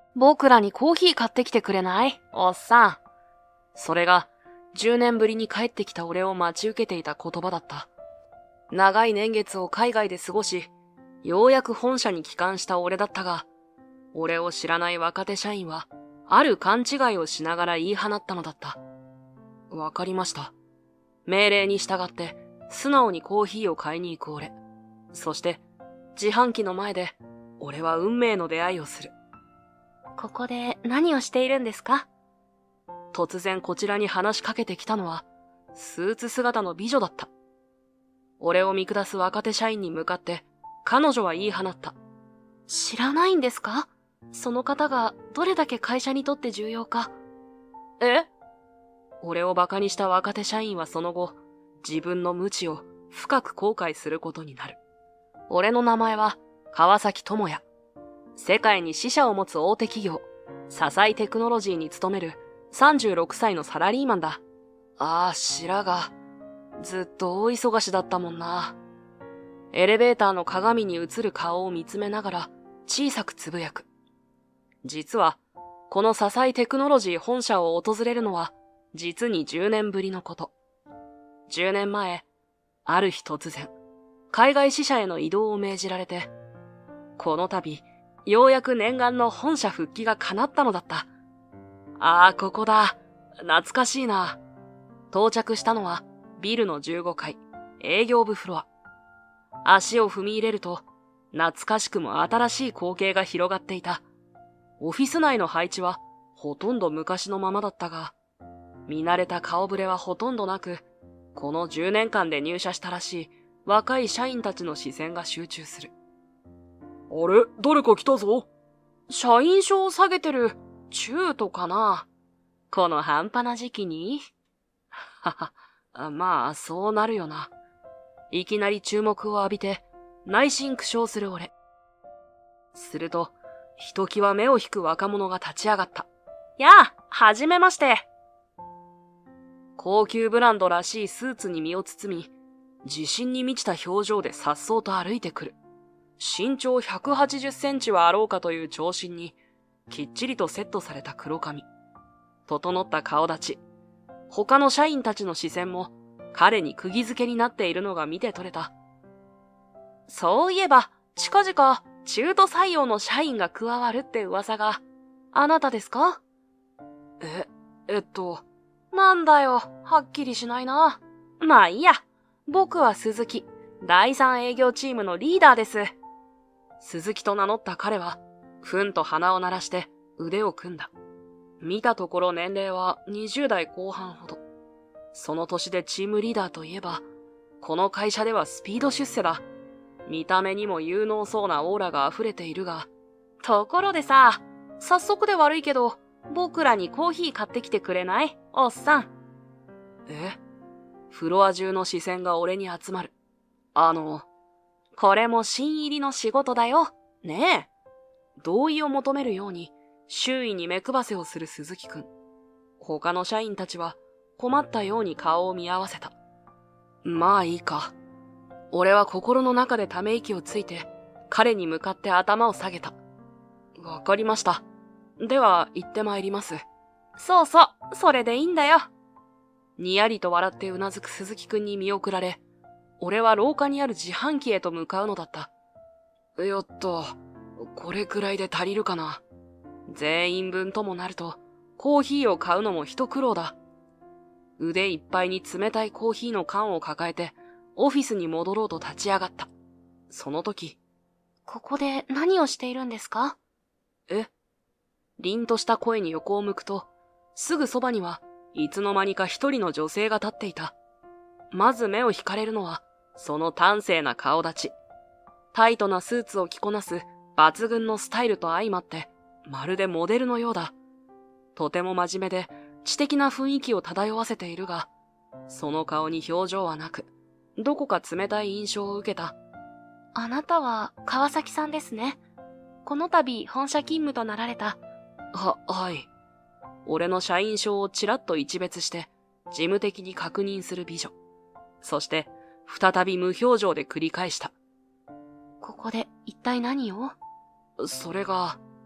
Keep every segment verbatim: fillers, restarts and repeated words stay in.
僕らにコーヒー買ってきてくれない？おっさん。それが、じゅうねんぶりに帰ってきた俺を待ち受けていた言葉だった。長い年月を海外で過ごし、ようやく本社に帰還した俺だったが、俺を知らない若手社員は、ある勘違いをしながら言い放ったのだった。わかりました。命令に従って、素直にコーヒーを買いに行く俺。そして、自販機の前で、俺は運命の出会いをする。 ここで何をしているんですか？ 突然こちらに話しかけてきたのは、スーツ姿の美女だった。俺を見下す若手社員に向かって、彼女は言い放った。 知らないんですか？その方がどれだけ会社にとって重要か。 え？俺を馬鹿にした若手社員はその後、自分の無知を深く後悔することになる。俺の名前は川崎智也。世界に支社を持つ大手企業、笹井テクノロジーに勤めるさんじゅうろくさいのサラリーマンだ。ああ、白髪。ずっと大忙しだったもんな。エレベーターの鏡に映る顔を見つめながら小さくつぶやく。実は、この笹井テクノロジー本社を訪れるのは、実にじゅうねんぶりのこと。じゅうねんまえ、ある日突然、海外支社への移動を命じられて、この度、ようやく念願の本社復帰が叶ったのだった。ああ、ここだ。懐かしいな。到着したのは、ビルのじゅうごかい、営業部フロア。足を踏み入れると、懐かしくも新しい光景が広がっていた。オフィス内の配置は、ほとんど昔のままだったが、見慣れた顔ぶれはほとんどなく、このじゅうねんかんで入社したらしい若い社員たちの視線が集中する。あれ、誰か来たぞ。社員証を下げてる、中途かな。この半端な時期にはは、まあ、そうなるよな。いきなり注目を浴びて、内心苦笑する俺。すると、ひときわ目を引く若者が立ち上がった。やあ、はじめまして。高級ブランドらしいスーツに身を包み、自信に満ちた表情で颯爽と歩いてくる。身長ひゃくはちじゅっセンチはあろうかという長身に、きっちりとセットされた黒髪。整った顔立ち。他の社員たちの視線も、彼に釘付けになっているのが見て取れた。そういえば、近々、中途採用の社員が加わるって噂が、あなたですか？え、えっと、なんだよ、はっきりしないな。まあいいや。僕は鈴木、だいさん営業チームのリーダーです。鈴木と名乗った彼は、ふんと鼻を鳴らして腕を組んだ。見たところ年齢はにじゅうだいこう半ほど。その年でチームリーダーといえば、この会社ではスピード出世だ。見た目にも有能そうなオーラが溢れているが、ところでさ、早速で悪いけど、僕らにコーヒー買ってきてくれない？おっさん。え？フロア中の視線が俺に集まる。あの、これも新入りの仕事だよ。ねえ。同意を求めるように、周囲に目配せをする鈴木くん。他の社員たちは困ったように顔を見合わせた。まあいいか。俺は心の中でため息をついて、彼に向かって頭を下げた。わかりました。では、行ってまいります。そうそう、それでいいんだよ。にやりと笑ってうなずく鈴木くんに見送られ、俺は廊下にある自販機へと向かうのだった。よっと、これくらいで足りるかな。全員分ともなると、コーヒーを買うのも一苦労だ。腕いっぱいに冷たいコーヒーの缶を抱えて、オフィスに戻ろうと立ち上がった。その時、 ここで何をしているんですか？ え？凛とした声に横を向くと、すぐそばにはいつの間にか一人の女性が立っていた。まず目を惹かれるのは、その端正な顔立ち。タイトなスーツを着こなす抜群のスタイルと相まって、まるでモデルのようだ。とても真面目で知的な雰囲気を漂わせているが、その顔に表情はなく、どこか冷たい印象を受けた。 あなたは川崎さんですね。この度本社勤務となられた。 は、はい。俺の社員証をちらっと一別して、事務的に確認する美女。そして、再び無表情で繰り返した。 ここで一体何を？ それが、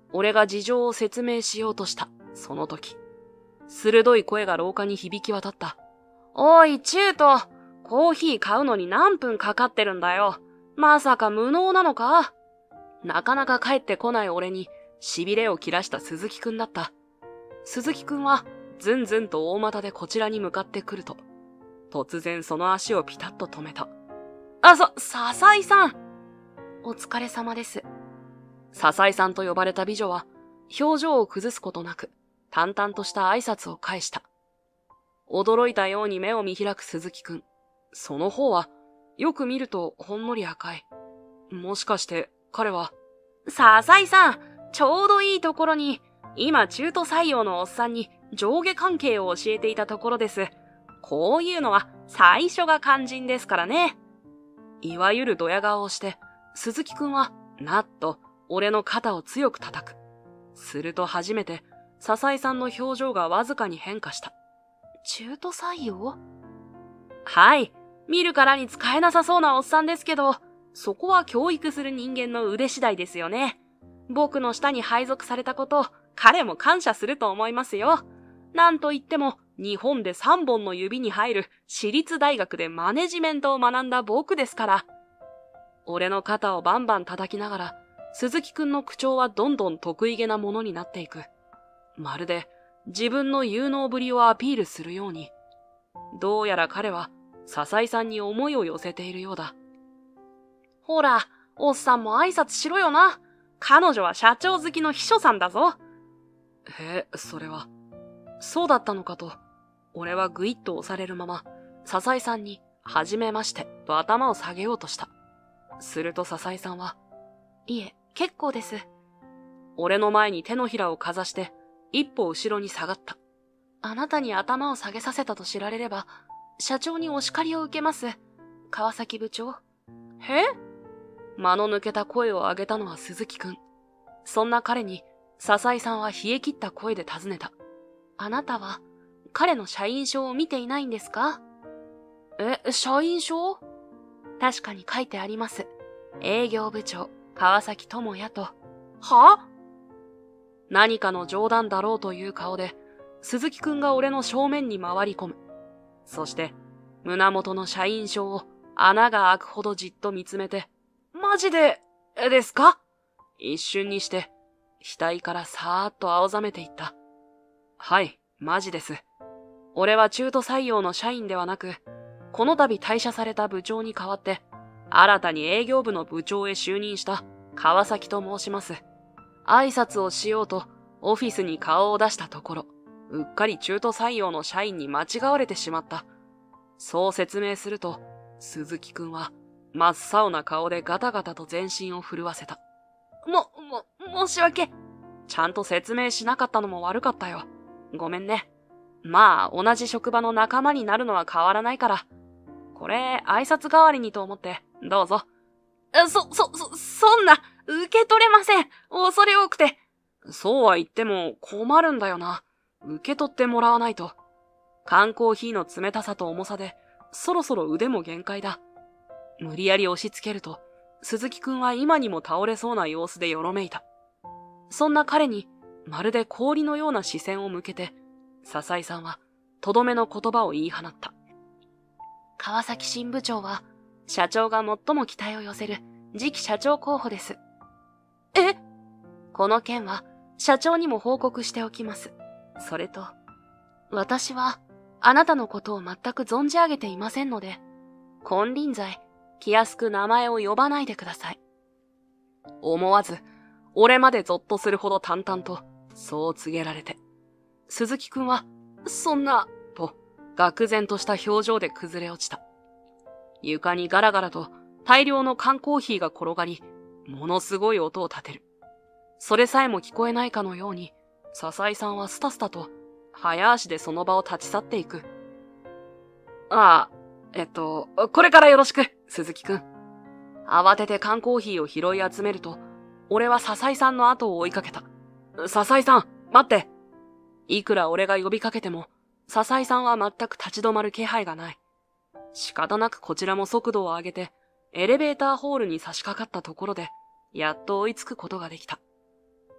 俺が事情を説明しようとした、その時。鋭い声が廊下に響き渡った。おい、チュート、コーヒー買うのに何分かかってるんだよ。まさか無能なのか？なかなか帰ってこない俺に、痺れを切らした鈴木くんだった。鈴木くんは、ずんずんと大股でこちらに向かってくると、突然その足をピタッと止めた。あ、さ、笹井さん。 お疲れ様です。 笹井さんと呼ばれた美女は、表情を崩すことなく、淡々とした挨拶を返した。驚いたように目を見開く鈴木くん。その方は、よく見るとほんのり赤い。もしかして、彼は、笹井さん、ちょうどいいところに、今中途採用のおっさんに上下関係を教えていたところです。こういうのは最初が肝心ですからね。いわゆるドヤ顔をして、鈴木くんは、なっと、俺の肩を強く叩く。すると初めて、笹井さんの表情がわずかに変化した。 中途採用？ はい。見るからに使えなさそうなおっさんですけど、そこは教育する人間の腕次第ですよね。僕の下に配属されたこと、彼も感謝すると思いますよ。なんといっても、日本でさんぼんの指に入る私立大学でマネジメントを学んだ僕ですから。俺の肩をバンバン叩きながら、鈴木くんの口調はどんどん得意げなものになっていく。まるで自分の有能ぶりをアピールするように。どうやら彼は笹井さんに思いを寄せているようだ。ほら、おっさんも挨拶しろよな。彼女は社長好きの秘書さんだぞ。へえ、それは。そうだったのかと。俺はぐいっと押されるまま、笹井さんに、はじめまして、と頭を下げようとした。すると笹井さんは、 いえ、結構です。 俺の前に手のひらをかざして、一歩後ろに下がった。 あなたに頭を下げさせたと知られれば、社長にお叱りを受けます。川崎部長。 へ？間の抜けた声を上げたのは鈴木くん。そんな彼に、笹井さんは冷え切った声で尋ねた。 あなたは、彼の社員証を見ていないんですか？ え、社員証？ 確かに書いてあります。営業部長、川崎智也と。 は？何かの冗談だろうという顔で、鈴木くんが俺の正面に回り込む。そして、胸元の社員証を穴が開くほどじっと見つめて、マジで、ですか？一瞬にして、額からさーっと青ざめていった。はい、マジです。俺は中途採用の社員ではなく、この度退社された部長に代わって、新たに営業部の部長へ就任した川崎と申します。挨拶をしようとオフィスに顔を出したところ、うっかり中途採用の社員に間違われてしまった。そう説明すると、鈴木くんは真っ青な顔でガタガタと全身を震わせた。も、も、申し訳。ちゃんと説明しなかったのも悪かったよ。ごめんね。まあ、同じ職場の仲間になるのは変わらないから。これ、挨拶代わりにと思って、どうぞ。そ、そ、そ、そんな、受け取れません。恐れ多くて。そうは言っても困るんだよな。受け取ってもらわないと。缶コーヒーの冷たさと重さで、そろそろ腕も限界だ。無理やり押し付けると、鈴木くんは今にも倒れそうな様子でよろめいた。そんな彼に、まるで氷のような視線を向けて、笹井さんは、とどめの言葉を言い放った。 川崎新部長は、社長が最も期待を寄せる次期社長候補です。 え？ この件は、社長にも報告しておきます。それと、私は、あなたのことを全く存じ上げていませんので、金輪際、気安く名前を呼ばないでください。 思わず、俺までゾッとするほど淡々と、そう告げられて。鈴木くんは、そんな、と、愕然とした表情で崩れ落ちた。床にガラガラと大量の缶コーヒーが転がり、ものすごい音を立てる。それさえも聞こえないかのように、笹井さんはスタスタと、早足でその場を立ち去っていく。ああ、えっと、これからよろしく、鈴木くん。慌てて缶コーヒーを拾い集めると、俺は笹井さんの後を追いかけた。笹井さん、待って。いくら俺が呼びかけても、笹井さんは全く立ち止まる気配がない。仕方なくこちらも速度を上げて、エレベーターホールに差し掛かったところで、やっと追いつくことができた。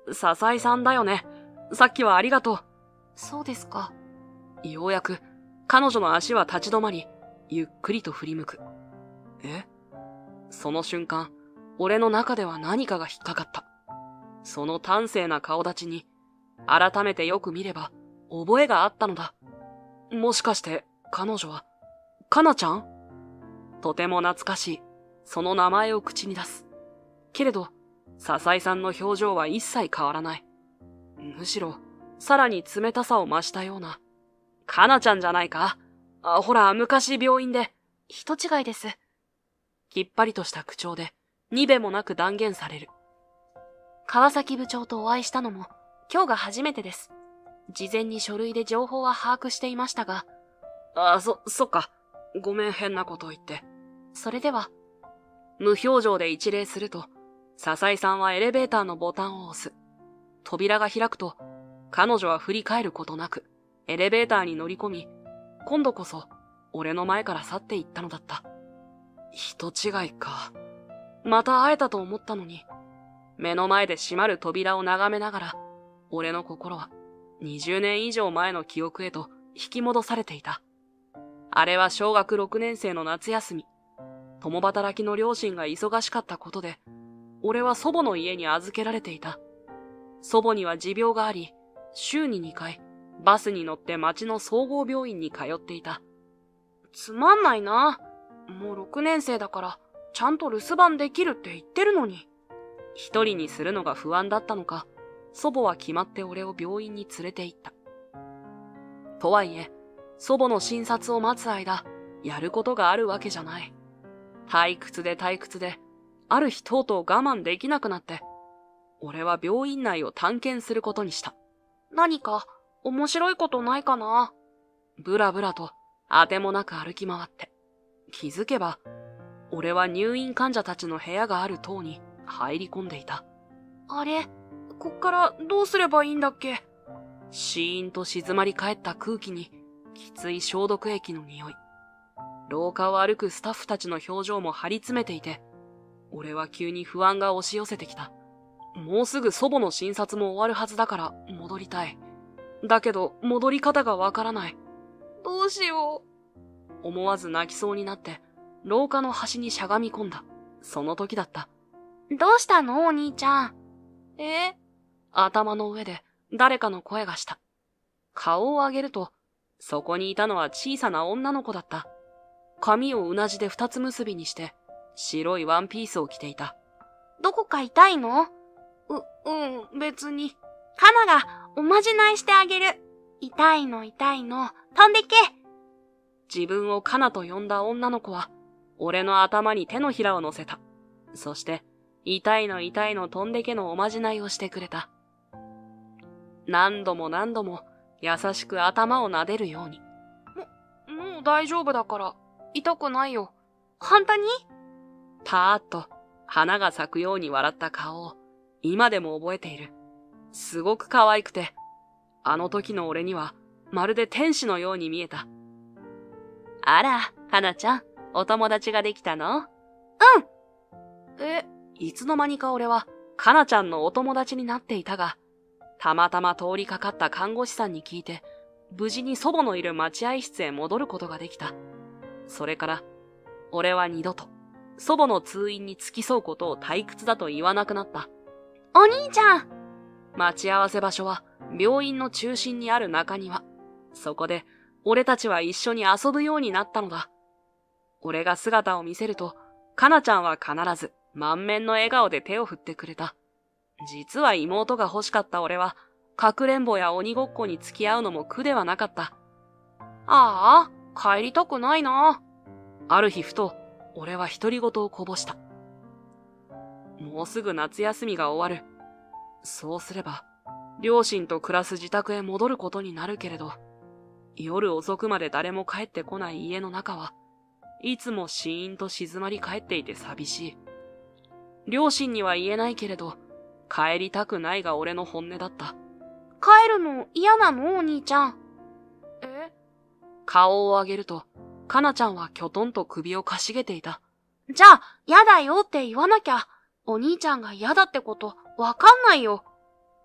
笹井さんだよね。さっきはありがとう。 そうですか。 ようやく、彼女の足は立ち止まり、ゆっくりと振り向く。え？その瞬間、俺の中では何かが引っかかった。その端正な顔立ちに、改めてよく見れば、覚えがあったのだ。もしかして、彼女は、かなちゃん？とても懐かしい、その名前を口に出す。けれど、笹井さんの表情は一切変わらない。むしろ、さらに冷たさを増したような。かなちゃんじゃないか？あ、ほら、昔病院で。 人違いです。 きっぱりとした口調で、にべもなく断言される。 川崎部長とお会いしたのも、今日が初めてです。事前に書類で情報は把握していましたが。 あ、そ、そっか。ごめん、変なことを言って。 それでは。 無表情で一礼すると、笹井さんはエレベーターのボタンを押す。扉が開くと、彼女は振り返ることなく、エレベーターに乗り込み、今度こそ、俺の前から去っていったのだった。人違いか。また会えたと思ったのに、目の前で閉まる扉を眺めながら、俺の心はにじゅうねん以上前の記憶へと引き戻されていた。あれは小学ろくねん生の夏休み。共働きの両親が忙しかったことで、俺は祖母の家に預けられていた。祖母には持病があり、週ににかい、バスに乗って町の総合病院に通っていた。 つまんないな。もうろくねん生だから、ちゃんと留守番できるって言ってるのに。 一人にするのが不安だったのか、祖母は決まって俺を病院に連れて行った。とはいえ、祖母の診察を待つ間、やることがあるわけじゃない。退屈で退屈で、ある日とうとう我慢できなくなって、俺は病院内を探検することにした。 何か面白いことないかな？ ぶらぶらとあてもなく歩き回って。気づけば、俺は入院患者たちの部屋がある棟に入り込んでいた。 あれ？こっからどうすればいいんだっけ？ シーンと静まり返った空気に、きつい消毒液の匂い。廊下を歩くスタッフたちの表情も張り詰めていて、俺は急に不安が押し寄せてきた。もうすぐ祖母の診察も終わるはずだから戻りたい。だけど戻り方がわからない。 どうしよう。思わず泣きそうになって廊下の端にしゃがみ込んだ。その時だった。 どうしたのお兄ちゃん。え？ 頭の上で誰かの声がした。顔を上げると、そこにいたのは小さな女の子だった。髪をうなじで二つ結びにして、白いワンピースを着ていた。 どこか痛いの？う、うん、別に。カナがおまじないしてあげる。痛いの痛いの、飛んでけ。 自分をカナと呼んだ女の子は、俺の頭に手のひらを乗せた。そして、痛いの痛いの飛んでけのおまじないをしてくれた。何度も何度も、優しく頭を撫でるように。 も、もう大丈夫だから、痛くないよ。本当に？ パーッと、花が咲くように笑った顔を、今でも覚えている。すごく可愛くて、あの時の俺には、まるで天使のように見えた。あら、かなちゃん、お友達ができたの？ うん。え、 いつの間にか俺は、かなちゃんのお友達になっていたが、たまたま通りかかった看護師さんに聞いて、無事に祖母のいる待合室へ戻ることができた。それから、俺は二度と、祖母の通院に付き添うことを退屈だと言わなくなった。 お兄ちゃん！ 待ち合わせ場所は、病院の中心にある中庭。そこで、俺たちは一緒に遊ぶようになったのだ。俺が姿を見せると、かなちゃんは必ず、満面の笑顔で手を振ってくれた。実は妹が欲しかった俺は、かくれんぼや鬼ごっこに付き合うのも苦ではなかった。 ああ、帰りたくないな。 ある日ふと、俺は独り言をこぼした。もうすぐ夏休みが終わる。そうすれば、両親と暮らす自宅へ戻ることになるけれど、夜遅くまで誰も帰ってこない家の中は、いつもシーンと静まり返っていて寂しい。両親には言えないけれど、帰りたくないが俺の本音だった。 帰るの嫌なのお兄ちゃん。え？ 顔を上げると、かなちゃんはきょとんと首をかしげていた。 じゃあ、嫌だよって言わなきゃ、お兄ちゃんが嫌だってことわかんないよ。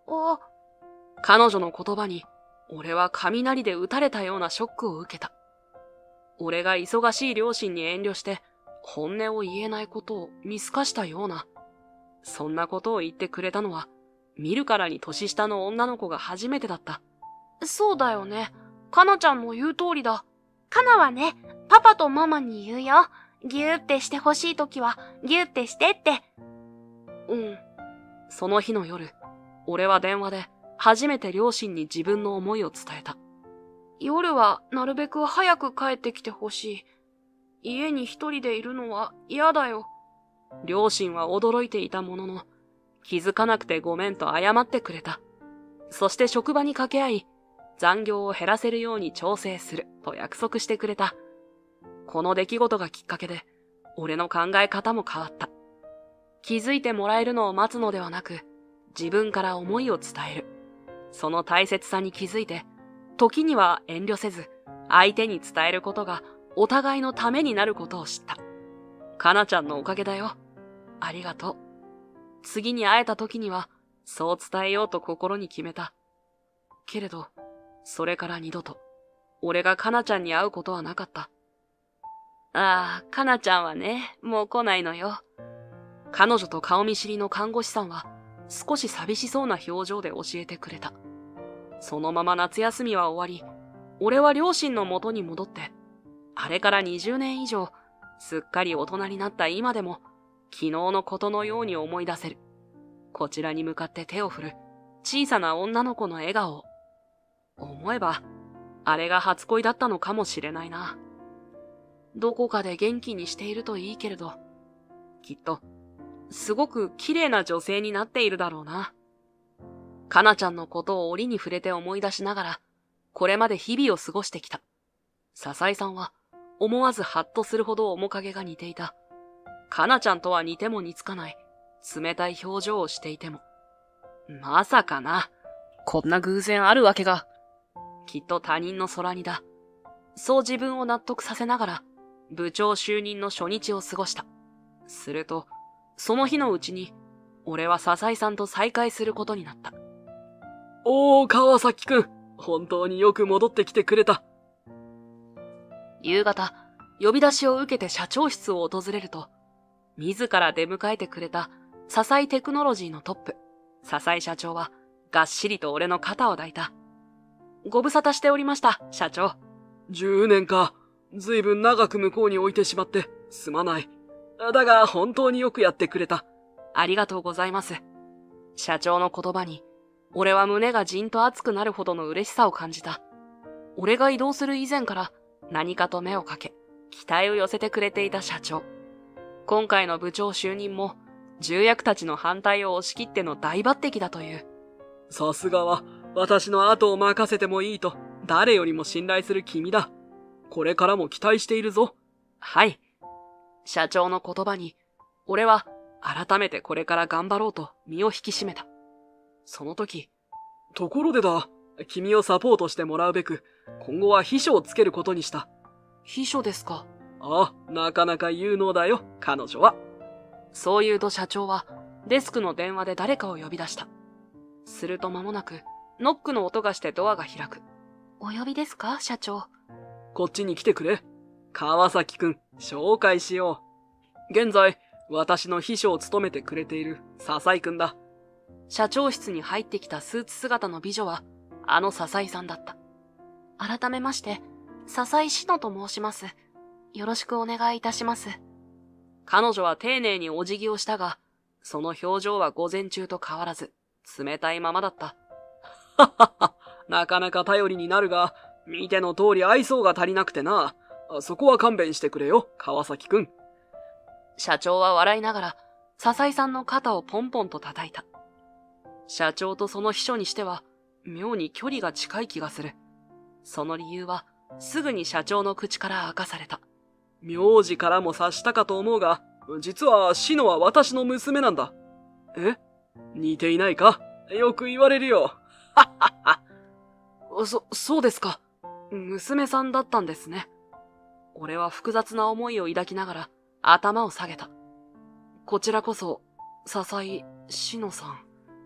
あ、 彼女の言葉に、俺は雷で撃たれたようなショックを受けた。俺が忙しい両親に遠慮して、本音を言えないことを見透かしたような。そんなことを言ってくれたのは、見るからに年下の女の子が初めてだった。 そうだよね。かなちゃんの言う通りだ。かなはね、パパとママに言うよ。ギューってしてほしいときは、ギューってしてって。 うん。その日の夜、俺は電話で初めて両親に自分の思いを伝えた。 夜はなるべく早く帰ってきてほしい。家に一人でいるのは嫌だよ。 両親は驚いていたものの、気づかなくてごめんと謝ってくれた。そして職場に掛け合い、残業を減らせるように調整すると約束してくれた。この出来事がきっかけで、俺の考え方も変わった。気づいてもらえるのを待つのではなく、自分から思いを伝える。その大切さに気づいて、時には遠慮せず、相手に伝えることがお互いのためになることを知った。かなちゃんのおかげだよ。ありがとう。次に会えた時には、そう伝えようと心に決めた。けれど、それから二度と、俺がかなちゃんに会うことはなかった。 ああ、かなちゃんはね、もう来ないのよ。 彼女と顔見知りの看護師さんは、少し寂しそうな表情で教えてくれた。そのまま夏休みは終わり、俺は両親の元に戻って、あれからにじゅうねん以上、すっかり大人になった今でも、昨日のことのように思い出せる。こちらに向かって手を振る、小さな女の子の笑顔を。思えば、あれが初恋だったのかもしれないな。どこかで元気にしているといいけれど、きっと、すごく綺麗な女性になっているだろうな。かなちゃんのことを折に触れて思い出しながら、これまで日々を過ごしてきた。笹井さんは、思わずハッとするほど面影が似ていた。かなちゃんとは似ても似つかない、冷たい表情をしていても。まさかな。こんな偶然あるわけが。きっと他人の空似だ。そう自分を納得させながら、部長就任の初日を過ごした。すると、その日のうちに、俺は笹井さんと再会することになった。おー、川崎くん。本当によく戻ってきてくれた。夕方、呼び出しを受けて社長室を訪れると、自ら出迎えてくれた笹井テクノロジーのトップ、笹井社長は、がっしりと俺の肩を抱いた。ご無沙汰しておりました、社長。じゅうねんか。ずいぶん長く向こうに置いてしまって、すまない。だが、本当によくやってくれた。ありがとうございます。社長の言葉に、俺は胸がじんと熱くなるほどの嬉しさを感じた。俺が移動する以前から何かと目をかけ、期待を寄せてくれていた社長。今回の部長就任も、重役たちの反対を押し切っての大抜擢だという。さすがは、私の後を任せてもいいと、誰よりも信頼する君だ。これからも期待しているぞ。はい。社長の言葉に、俺は改めてこれから頑張ろうと身を引き締めた。その時、ところでだ、君をサポートしてもらうべく、今後は秘書をつけることにした。秘書ですか？ああ、なかなか有能だよ、彼女は。そう言うと社長は、デスクの電話で誰かを呼び出した。すると間もなく、ノックの音がしてドアが開く。 お呼びですか、社長。 こっちに来てくれ。川崎くん、紹介しよう。現在、私の秘書を務めてくれている笹井くんだ。社長室に入ってきたスーツ姿の美女は、あの笹井さんだった。 改めまして、笹井志乃と申します。よろしくお願いいたします。 彼女は丁寧にお辞儀をしたが、その表情は午前中と変わらず、冷たいままだった。はっはっは、なかなか頼りになるが、見ての通り愛想が足りなくてな。そこは勘弁してくれよ、川崎くん。社長は笑いながら、笹井さんの肩をポンポンと叩いた。社長とその秘書にしては、妙に距離が近い気がする。その理由は、すぐに社長の口から明かされた。名字からも察したかと思うが、実はシノは私の娘なんだ。え？似ていないか？よく言われるよ。はっはっは。そ、そうですか。娘さんだったんですね。俺は複雑な思いを抱きながら頭を下げた。こちらこそ、笹井志乃さん。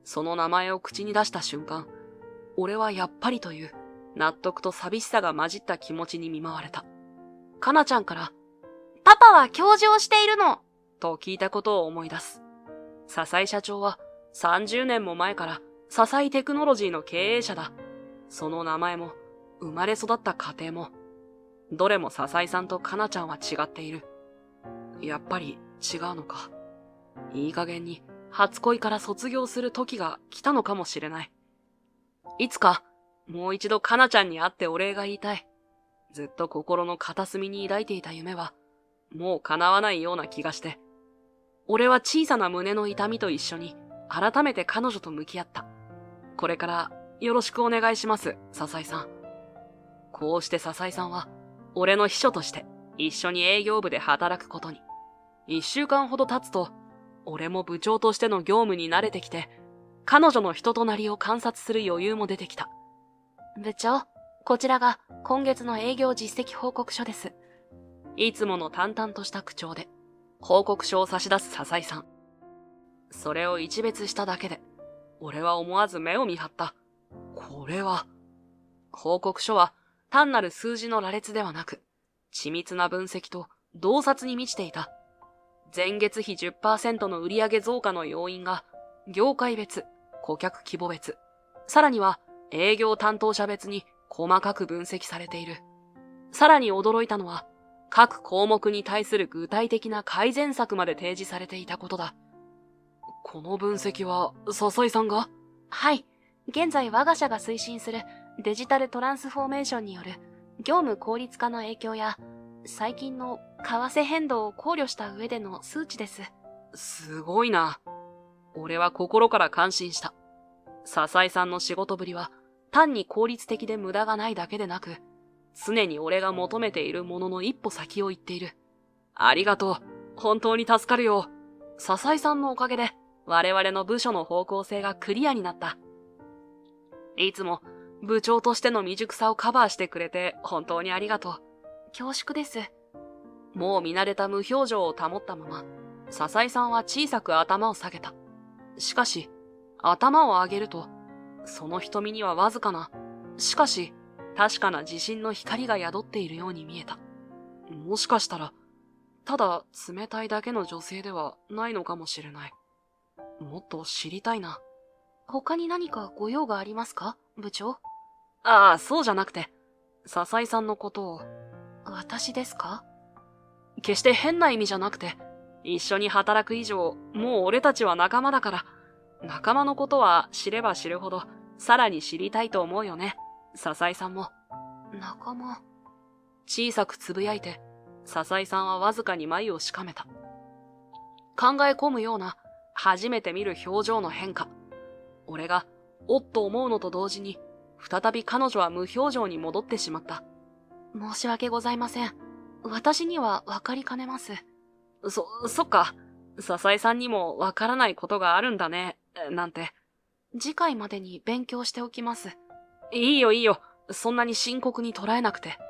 その名前を口に出した瞬間、俺はやっぱりという納得と寂しさが混じった気持ちに見舞われた。かなちゃんから、 パパは教授をしているのと聞いたことを思い出す。笹井社長はさんじゅうねんも前から笹井テクノロジーの経営者だ。その名前も生まれ育った家庭も、どれも笹井さんとかなちゃんは違っている。やっぱり違うのか。いい加減に初恋から卒業する時が来たのかもしれない。いつかもう一度かなちゃんに会ってお礼が言いたい。ずっと心の片隅に抱いていた夢はもう叶わないような気がして、俺は小さな胸の痛みと一緒に改めて彼女と向き合った。これからよろしくお願いします、笹井さん。こうして笹井さんは俺の秘書として一緒に営業部で働くことに。一週間ほど経つと、俺も部長としての業務に慣れてきて、彼女の人となりを観察する余裕も出てきた。 部長、こちらが今月の営業実績報告書です。 いつもの淡々とした口調で報告書を差し出す笹井さん。それを一別しただけで、俺は思わず目を見張った。これは、報告書は単なる数字の羅列ではなく、緻密な分析と洞察に満ちていた。前月比 じゅっパーセント の売上増加の要因が、業界別、顧客規模別、さらには営業担当者別に細かく分析されている。さらに驚いたのは、各項目に対する具体的な改善策まで提示されていたことだ。この分析は、笹井さんが？ はい。現在我が社が推進するデジタルトランスフォーメーションによる業務効率化の影響や、最近の為替変動を考慮した上での数値です。 すごいな。俺は心から感心した。笹井さんの仕事ぶりは、単に効率的で無駄がないだけでなく、常に俺が求めているものの一歩先を言っている。ありがとう。本当に助かるよ。笹井さんのおかげで、我々の部署の方向性がクリアになった。いつも部長としての未熟さをカバーしてくれて本当にありがとう。 恐縮です。 もう見慣れた無表情を保ったまま、笹井さんは小さく頭を下げた。しかし、頭を上げると、その瞳にはわずかな、しかし、確かな自信の光が宿っているように見えた。もしかしたら、ただ冷たいだけの女性ではないのかもしれない。もっと知りたいな。 他に何かご用がありますか、部長？ ああ、そうじゃなくて、笹井さんのことを。 私ですか？ 決して変な意味じゃなくて、一緒に働く以上、もう俺たちは仲間だから、仲間のことは知れば知るほど、さらに知りたいと思うよね。笹井さんも。 仲間。 小さくつぶやいて、笹井さんはわずかに眉をしかめた。考え込むような、初めて見る表情の変化。俺が、おっと思うのと同時に、再び彼女は無表情に戻ってしまった。 申し訳ございません。私には分かりかねます。 そ、そっか。笹井さんにも分からないことがあるんだね、なんて。 次回までに勉強しておきます。 いいよいいよ。そんなに深刻に捉えなくて。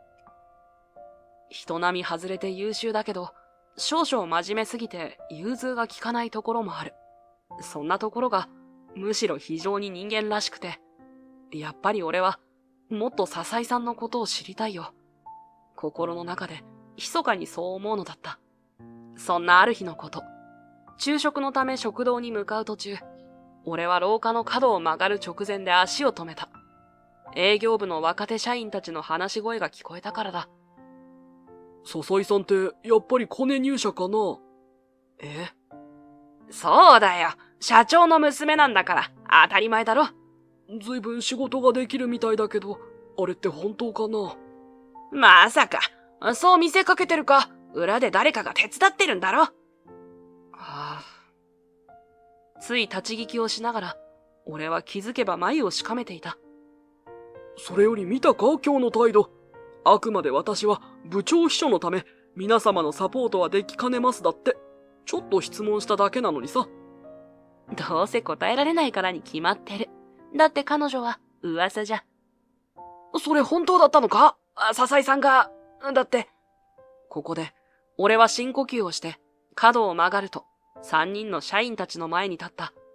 人並み外れて優秀だけど、少々真面目すぎて融通が利かないところもある。そんなところが、むしろ非常に人間らしくて、やっぱり俺は、もっと笹井さんのことを知りたいよ。心の中で、密かにそう思うのだった。そんなある日のこと。昼食のため食堂に向かう途中、俺は廊下の角を曲がる直前で足を止めた。営業部の若手社員たちの話し声が聞こえたからだ。 笹井さんって、やっぱりコネ入社かな？ え？そうだよ。社長の娘なんだから、当たり前だろ。 ずいぶん仕事ができるみたいだけど、あれって本当かな？ まさか、そう見せかけてるか、裏で誰かが手伝ってるんだろ。はあ、つい立ち聞きをしながら、俺は気づけば眉をしかめていた。 それより見たか、今日の態度。あくまで私は部長秘書のため、皆様のサポートはできかねますだって。ちょっと質問しただけなのにさ。 どうせ答えられないからに決まってる。だって彼女は噂じゃ。それ本当だったのか？笹井さんが、だって。ここで、俺は深呼吸をして、角を曲がると、三人の社員たちの前に立った。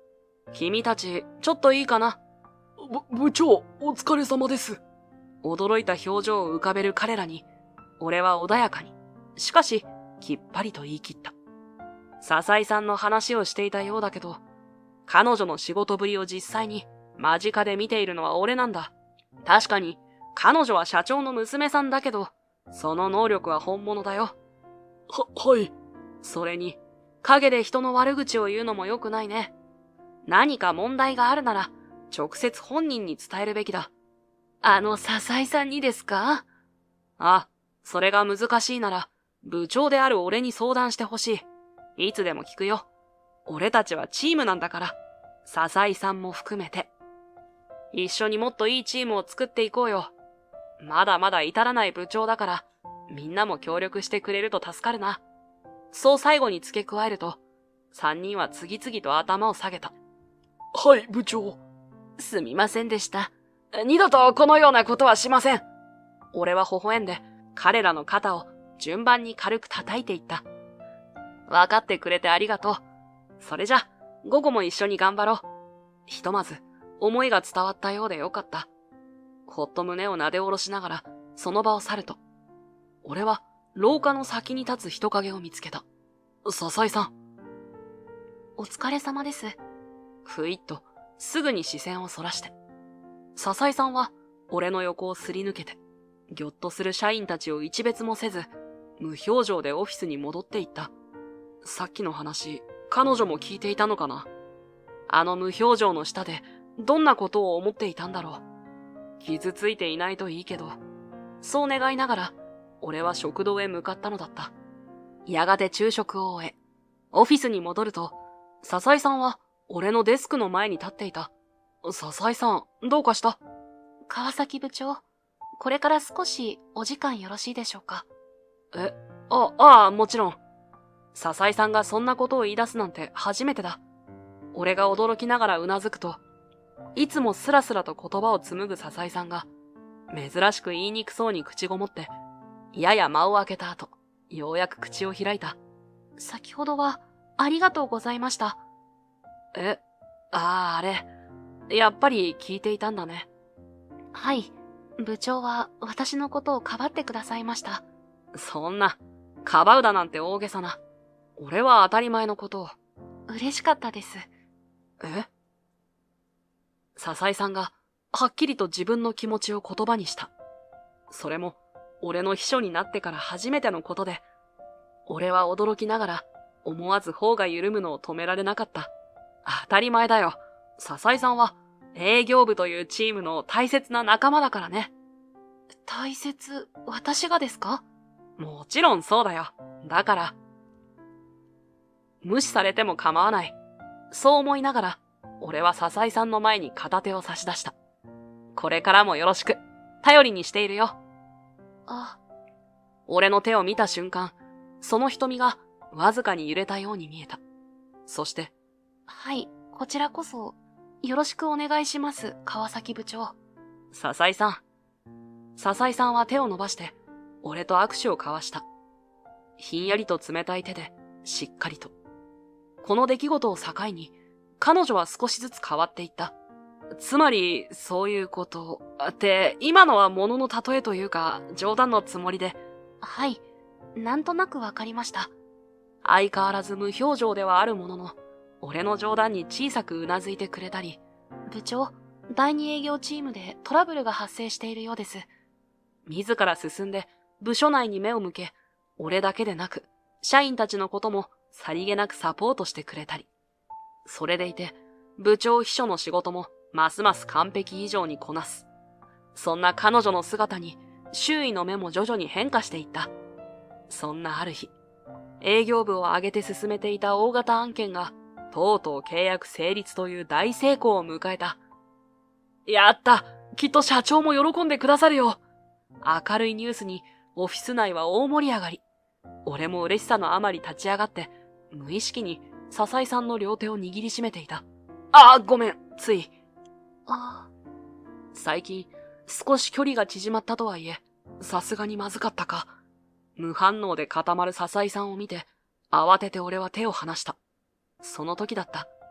君たち、ちょっといいかな。 ぶ、部長、お疲れ様です。 驚いた表情を浮かべる彼らに、俺は穏やかに、しかし、きっぱりと言い切った。笹井さんの話をしていたようだけど、彼女の仕事ぶりを実際に間近で見ているのは俺なんだ。確かに、彼女は社長の娘さんだけど、その能力は本物だよ。 は、はい。 それに、陰で人の悪口を言うのも良くないね。何か問題があるなら、直接本人に伝えるべきだ。 あの笹井さんにですか？ あ、それが難しいなら、部長である俺に相談してほしい。いつでも聞くよ。俺たちはチームなんだから、笹井さんも含めて。一緒にもっといいチームを作っていこうよ。まだまだ至らない部長だから、みんなも協力してくれると助かるな。そう最後に付け加えると、三人は次々と頭を下げた。 はい、部長。 すみませんでした。 二度とこのようなことはしません。俺は微笑んで、彼らの肩を順番に軽く叩いていった。わかってくれてありがとう。それじゃ、午後も一緒に頑張ろう。ひとまず、思いが伝わったようでよかった。ほっと胸を撫で下ろしながら、その場を去ると、俺は廊下の先に立つ人影を見つけた。笹井さん。 お疲れ様です。 ふいっと、すぐに視線をそらして。笹井さんは、俺の横をすり抜けて、ぎょっとする社員たちを一別もせず、無表情でオフィスに戻っていった。さっきの話、彼女も聞いていたのかな。あの無表情の下で、どんなことを思っていたんだろう。傷ついていないといいけど、そう願いながら、俺は食堂へ向かったのだった。やがて昼食を終え、オフィスに戻ると、笹井さんは俺のデスクの前に立っていた。笹井さん、どうかした？ 川崎部長、これから少しお時間よろしいでしょうか？ え、あ、ああ、もちろん。笹井さんがそんなことを言い出すなんて初めてだ。俺が驚きながらうなずくと、いつもスラスラと言葉を紡ぐ笹井さんが、珍しく言いにくそうに口ごもって、やや間を空けた後、ようやく口を開いた。 先ほどは、ありがとうございました。 え、ああ、あれ。やっぱり聞いていたんだね。 はい。部長は私のことをかばってくださいました。 そんな、かばうだなんて大げさな。俺は当たり前のことを。 嬉しかったです。 え？笹井さんが、はっきりと自分の気持ちを言葉にした。それも、俺の秘書になってから初めてのことで、俺は驚きながら、思わず頬が緩むのを止められなかった。当たり前だよ。笹井さんは、営業部というチームの大切な仲間だからね。 大切、私がですか？ もちろんそうだよ。だから、無視されても構わない。そう思いながら、俺は笹井さんの前に片手を差し出した。これからもよろしく。頼りにしているよ。 あ。 俺の手を見た瞬間、その瞳がわずかに揺れたように見えた。そして、 はい、こちらこそ、よろしくお願いします、川崎部長。 笹井さん。笹井さんは手を伸ばして、俺と握手を交わした。ひんやりと冷たい手で、しっかりと。この出来事を境に、彼女は少しずつ変わっていった。つまり、そういうこと、って、今のは物の例えというか、冗談のつもりで。 はい、なんとなくわかりました。 相変わらず無表情ではあるものの、俺の冗談に小さくうなずいてくれたり、 部長、第二営業チームでトラブルが発生しているようです。 自ら進んで、部署内に目を向け、俺だけでなく、社員たちのこともさりげなくサポートしてくれたり。それでいて、部長秘書の仕事もますます完璧以上にこなす。そんな彼女の姿に、周囲の目も徐々に変化していった。そんなある日、営業部を挙げて進めていた大型案件が、とうとう契約成立という大成功を迎えた。やった！きっと社長も喜んでくださるよ。明るいニュースにオフィス内は大盛り上がり。俺も嬉しさのあまり立ち上がって、無意識に笹井さんの両手を握りしめていた。ああ、ごめん、つい。 ああ。 最近、少し距離が縮まったとはいえ、さすがにまずかったか。無反応で固まる笹井さんを見て、慌てて俺は手を離した。その時だった。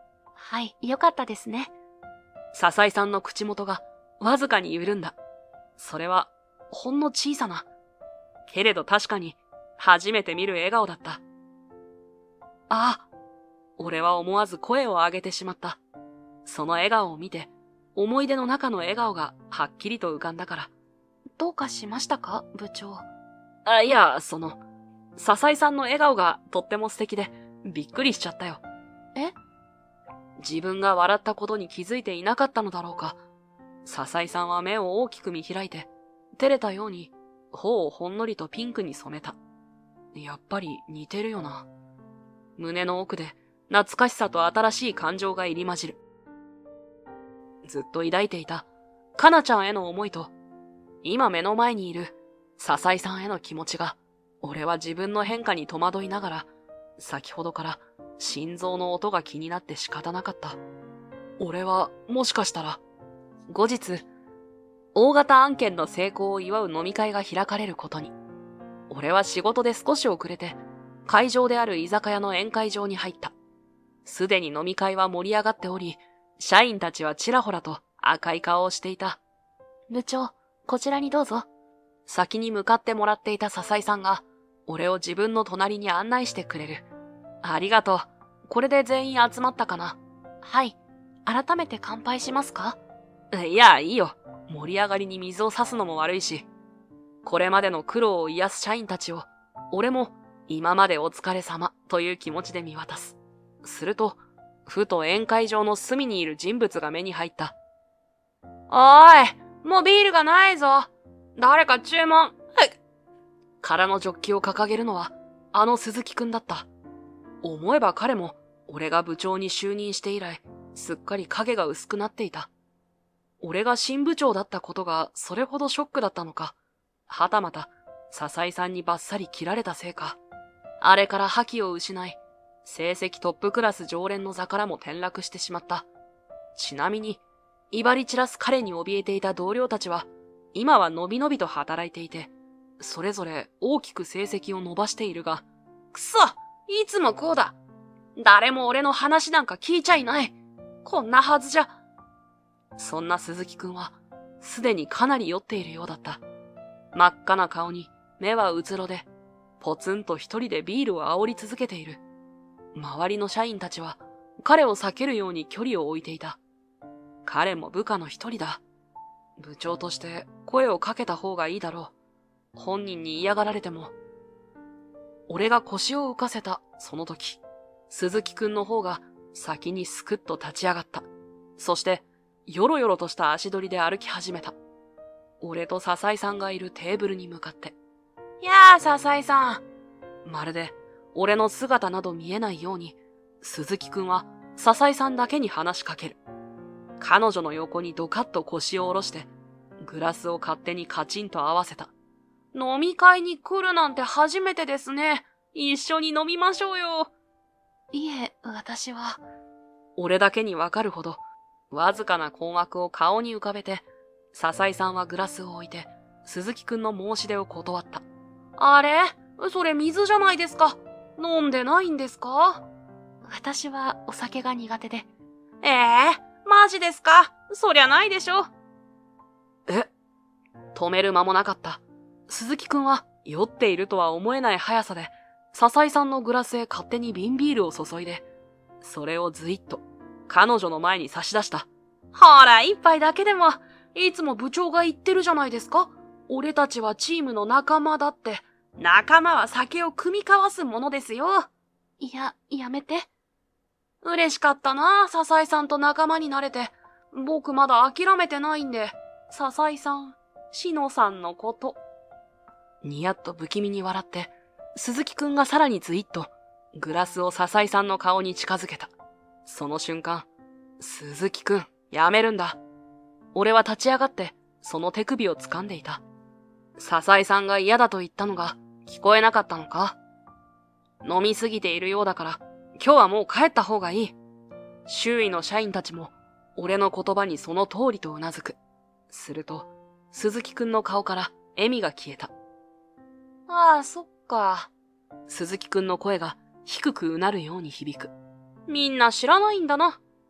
はい、よかったですね。 笹井さんの口元がわずかに緩んだ。それは、ほんの小さな。けれど確かに、初めて見る笑顔だった。ああ、俺は思わず声を上げてしまった。その笑顔を見て、思い出の中の笑顔がはっきりと浮かんだから。 どうかしましたか、部長。 あ、いや、その、笹井さんの笑顔がとっても素敵で、びっくりしちゃったよ。 え？ 自分が笑ったことに気づいていなかったのだろうか。笹井さんは目を大きく見開いて、照れたように、頬をほんのりとピンクに染めた。やっぱり似てるよな。胸の奥で懐かしさと新しい感情が入り混じる。ずっと抱いていた、かなちゃんへの思いと、今目の前にいる、笹井さんへの気持ちが、俺は自分の変化に戸惑いながら、先ほどから心臓の音が気になって仕方なかった。俺は、もしかしたら、後日、大型案件の成功を祝う飲み会が開かれることに。俺は仕事で少し遅れて、会場である居酒屋の宴会場に入った。すでに飲み会は盛り上がっており、社員たちはちらほらと赤い顔をしていた。 部長、こちらにどうぞ。 先に向かってもらっていた笹井さんが、俺を自分の隣に案内してくれる。ありがとう。これで全員集まったかな。 はい。改めて乾杯しますか？ いや、いいよ。盛り上がりに水を差すのも悪いし。これまでの苦労を癒す社員たちを、俺も今までお疲れ様という気持ちで見渡す。すると、ふと宴会場の隅にいる人物が目に入った。 おーい、もうビールがないぞ。誰か注文。 空のジョッキを掲げるのは、あの鈴木くんだった。思えば彼も、俺が部長に就任して以来、すっかり影が薄くなっていた。俺が新部長だったことがそれほどショックだったのか、はたまた、笹井さんにバッサリ切られたせいか。あれから覇気を失い、成績トップクラス常連の座からも転落してしまった。ちなみに、威張り散らす彼に怯えていた同僚たちは、今はのびのびと働いていて、それぞれ大きく成績を伸ばしているが、 くそ！いつもこうだ。誰も俺の話なんか聞いちゃいない。こんなはずじゃ。 そんな鈴木くんは、すでにかなり酔っているようだった。真っ赤な顔に目はうつろで、ポツンと一人でビールを煽り続けている。周りの社員たちは、彼を避けるように距離を置いていた。彼も部下の一人だ。部長として声をかけた方がいいだろう。本人に嫌がられても。俺が腰を浮かせたその時、鈴木くんの方が先にスクッと立ち上がった。そして、よろよろとした足取りで歩き始めた。俺と笹井さんがいるテーブルに向かって。 やあ、笹井さん。 まるで、俺の姿など見えないように、鈴木くんは笹井さんだけに話しかける。彼女の横にドカッと腰を下ろして、グラスを勝手にカチンと合わせた。 飲み会に来るなんて初めてですね。一緒に飲みましょうよ。いえ、私は。 俺だけにわかるほど、わずかな困惑を顔に浮かべて、笹井さんはグラスを置いて、鈴木くんの申し出を断った。 あれ？それ水じゃないですか。飲んでないんですか？私はお酒が苦手で。ええー、マジですか？そりゃないでしょ。 え？止める間もなかった。鈴木くんは酔っているとは思えない速さで、笹井さんのグラスへ勝手に瓶ビールを注いで、それをずいっと彼女の前に差し出した。 ほら、一杯だけでも、いつも部長が言ってるじゃないですか。俺たちはチームの仲間だって。仲間は酒を酌み交わすものですよ。いや、やめて。嬉しかったな、笹井さんと仲間になれて。僕まだ諦めてないんで。笹井さん、しのさんのこと。 にやっと不気味に笑って、鈴木くんがさらにずいっと、グラスを笹井さんの顔に近づけた。その瞬間、鈴木くん、やめるんだ。俺は立ち上がって、その手首を掴んでいた。笹井さんが嫌だと言ったのが、聞こえなかったのか？飲みすぎているようだから、今日はもう帰った方がいい。周囲の社員たちも、俺の言葉にその通りとうなずく。すると、鈴木くんの顔から笑みが消えた。 ああ、そっか。 鈴木くんの声が低くうなるように響く。 みんな知らないんだな。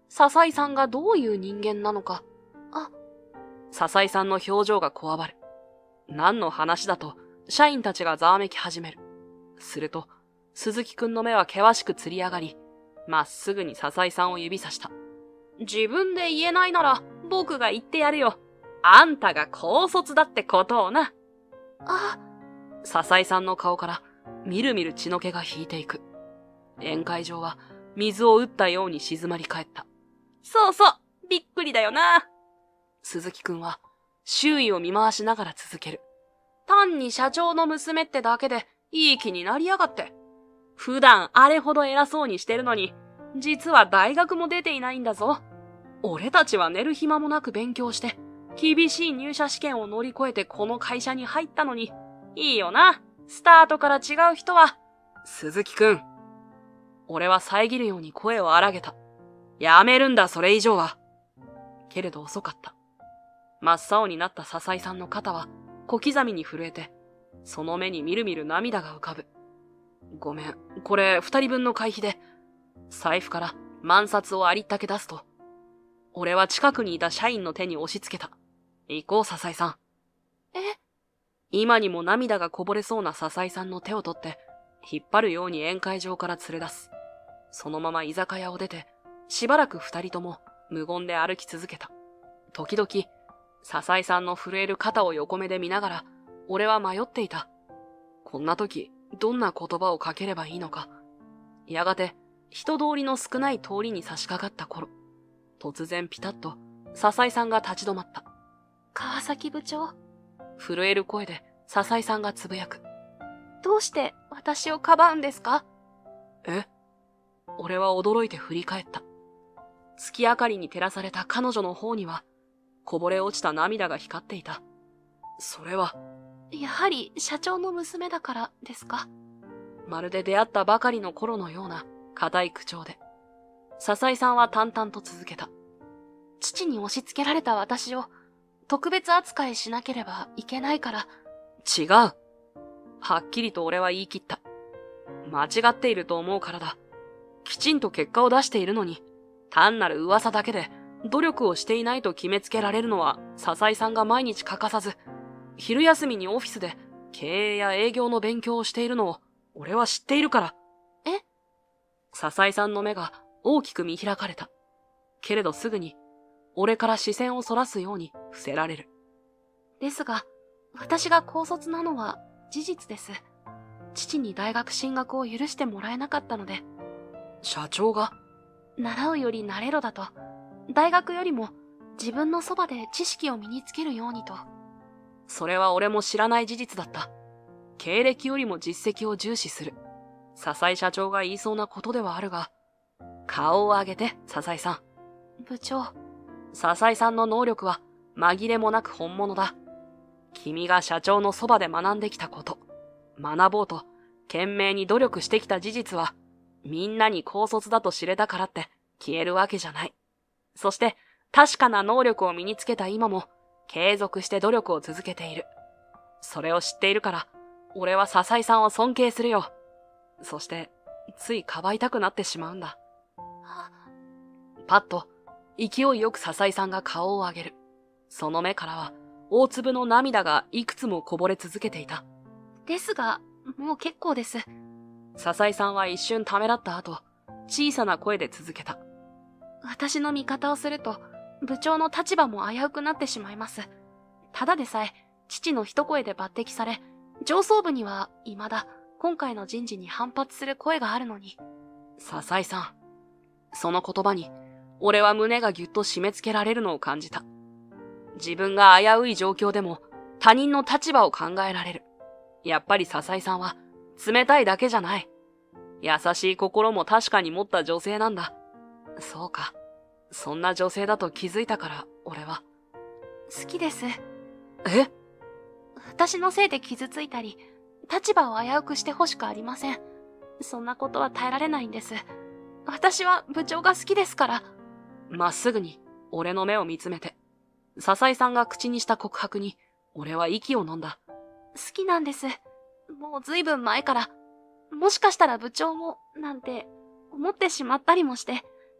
笹井さんがどういう人間なのか。 あ、 笹井さんの表情がこわばる。何の話だと、社員たちがざわめき始める。すると、鈴木くんの目は険しくつり上がり、まっすぐに笹井さんを指さした。自分で言えないなら、僕が言ってやるよ。あんたが高卒だってことをな。 あ、 笹井さんの顔から、みるみる血の気が引いていく。宴会場は、水を打ったように静まり返った。そうそう、びっくりだよな。鈴木くんは、周囲を見回しながら続ける。単に社長の娘ってだけで、いい気になりやがって。普段あれほど偉そうにしてるのに、実は大学も出ていないんだぞ。俺たちは寝る暇もなく勉強して、厳しい入社試験を乗り越えてこの会社に入ったのに、いいよな。スタートから違う人は。鈴木くん。俺は遮るように声を荒げた。やめるんだ、それ以上は。けれど遅かった。真っ青になった笹井さんの肩は小刻みに震えて、その目にみるみる涙が浮かぶ。ごめん、これ二人分の会費で。財布から万札をありったけ出すと、俺は近くにいた社員の手に押し付けた。行こう、笹井さん。 え？ 今にも涙がこぼれそうな笹井さんの手を取って、引っ張るように宴会場から連れ出す。そのまま居酒屋を出て、しばらく二人とも無言で歩き続けた。時々、笹井さんの震える肩を横目で見ながら、俺は迷っていた。こんな時、どんな言葉をかければいいのか。やがて、人通りの少ない通りに差し掛かった頃、突然ピタッと、笹井さんが立ち止まった。 川崎部長。 震える声で、笹井さんがつぶやく。 どうして私をかばうんですか？ え？俺は驚いて振り返った。月明かりに照らされた彼女の方には、こぼれ落ちた涙が光っていた。それは、 やはり社長の娘だからですか？ まるで出会ったばかりの頃のような固い口調で。笹井さんは淡々と続けた。 父に押し付けられた私を特別扱いしなければいけないから。 違う。はっきりと俺は言い切った。間違っていると思うからだ。きちんと結果を出しているのに、単なる噂だけで努力をしていないと決めつけられるのは笹井さんが毎日欠かさず、昼休みにオフィスで経営や営業の勉強をしているのを俺は知っているから。 え？ 笹井さんの目が大きく見開かれた。けれどすぐに俺から視線をそらすように伏せられる。 ですが、私が高卒なのは事実です。父に大学進学を許してもらえなかったので。 社長が？ 習うより慣れろだと、大学よりも自分のそばで知識を身につけるようにと。 それは俺も知らない事実だった。経歴よりも実績を重視する。笹井社長が言いそうなことではあるが、顔を上げて、笹井さん。 部長。 笹井さんの能力は紛れもなく本物だ。君が社長のそばで学んできたこと、学ぼうと懸命に努力してきた事実は、みんなに高卒だと知れたからって消えるわけじゃない。そして確かな能力を身につけた今も継続して努力を続けている。それを知っているから、俺は笹井さんを尊敬するよ。そして、ついかばいたくなってしまうんだ。パッと、勢いよく笹井さんが顔を上げる。その目からは、大粒の涙がいくつもこぼれ続けていた。 ですが、もう結構です。 笹井さんは一瞬ためらった後、小さな声で続けた。 私の味方をすると、部長の立場も危うくなってしまいます。ただでさえ、父の一声で抜擢され、上層部には未だ今回の人事に反発する声があるのに。 笹井さん。その言葉に、俺は胸がぎゅっと締め付けられるのを感じた。自分が危うい状況でも他人の立場を考えられる。やっぱり笹井さんは冷たいだけじゃない。優しい心も確かに持った女性なんだ。そうか。そんな女性だと気づいたから俺は。 好きです。 え？ 私のせいで傷ついたり、立場を危うくしてほしくありません。そんなことは耐えられないんです。私は部長が好きですから。 まっすぐに俺の目を見つめて、笹井さんが口にした告白に俺は息を飲んだ。 好きなんです。もうずいぶん前から。もしかしたら部長も、なんて思ってしまったりもして、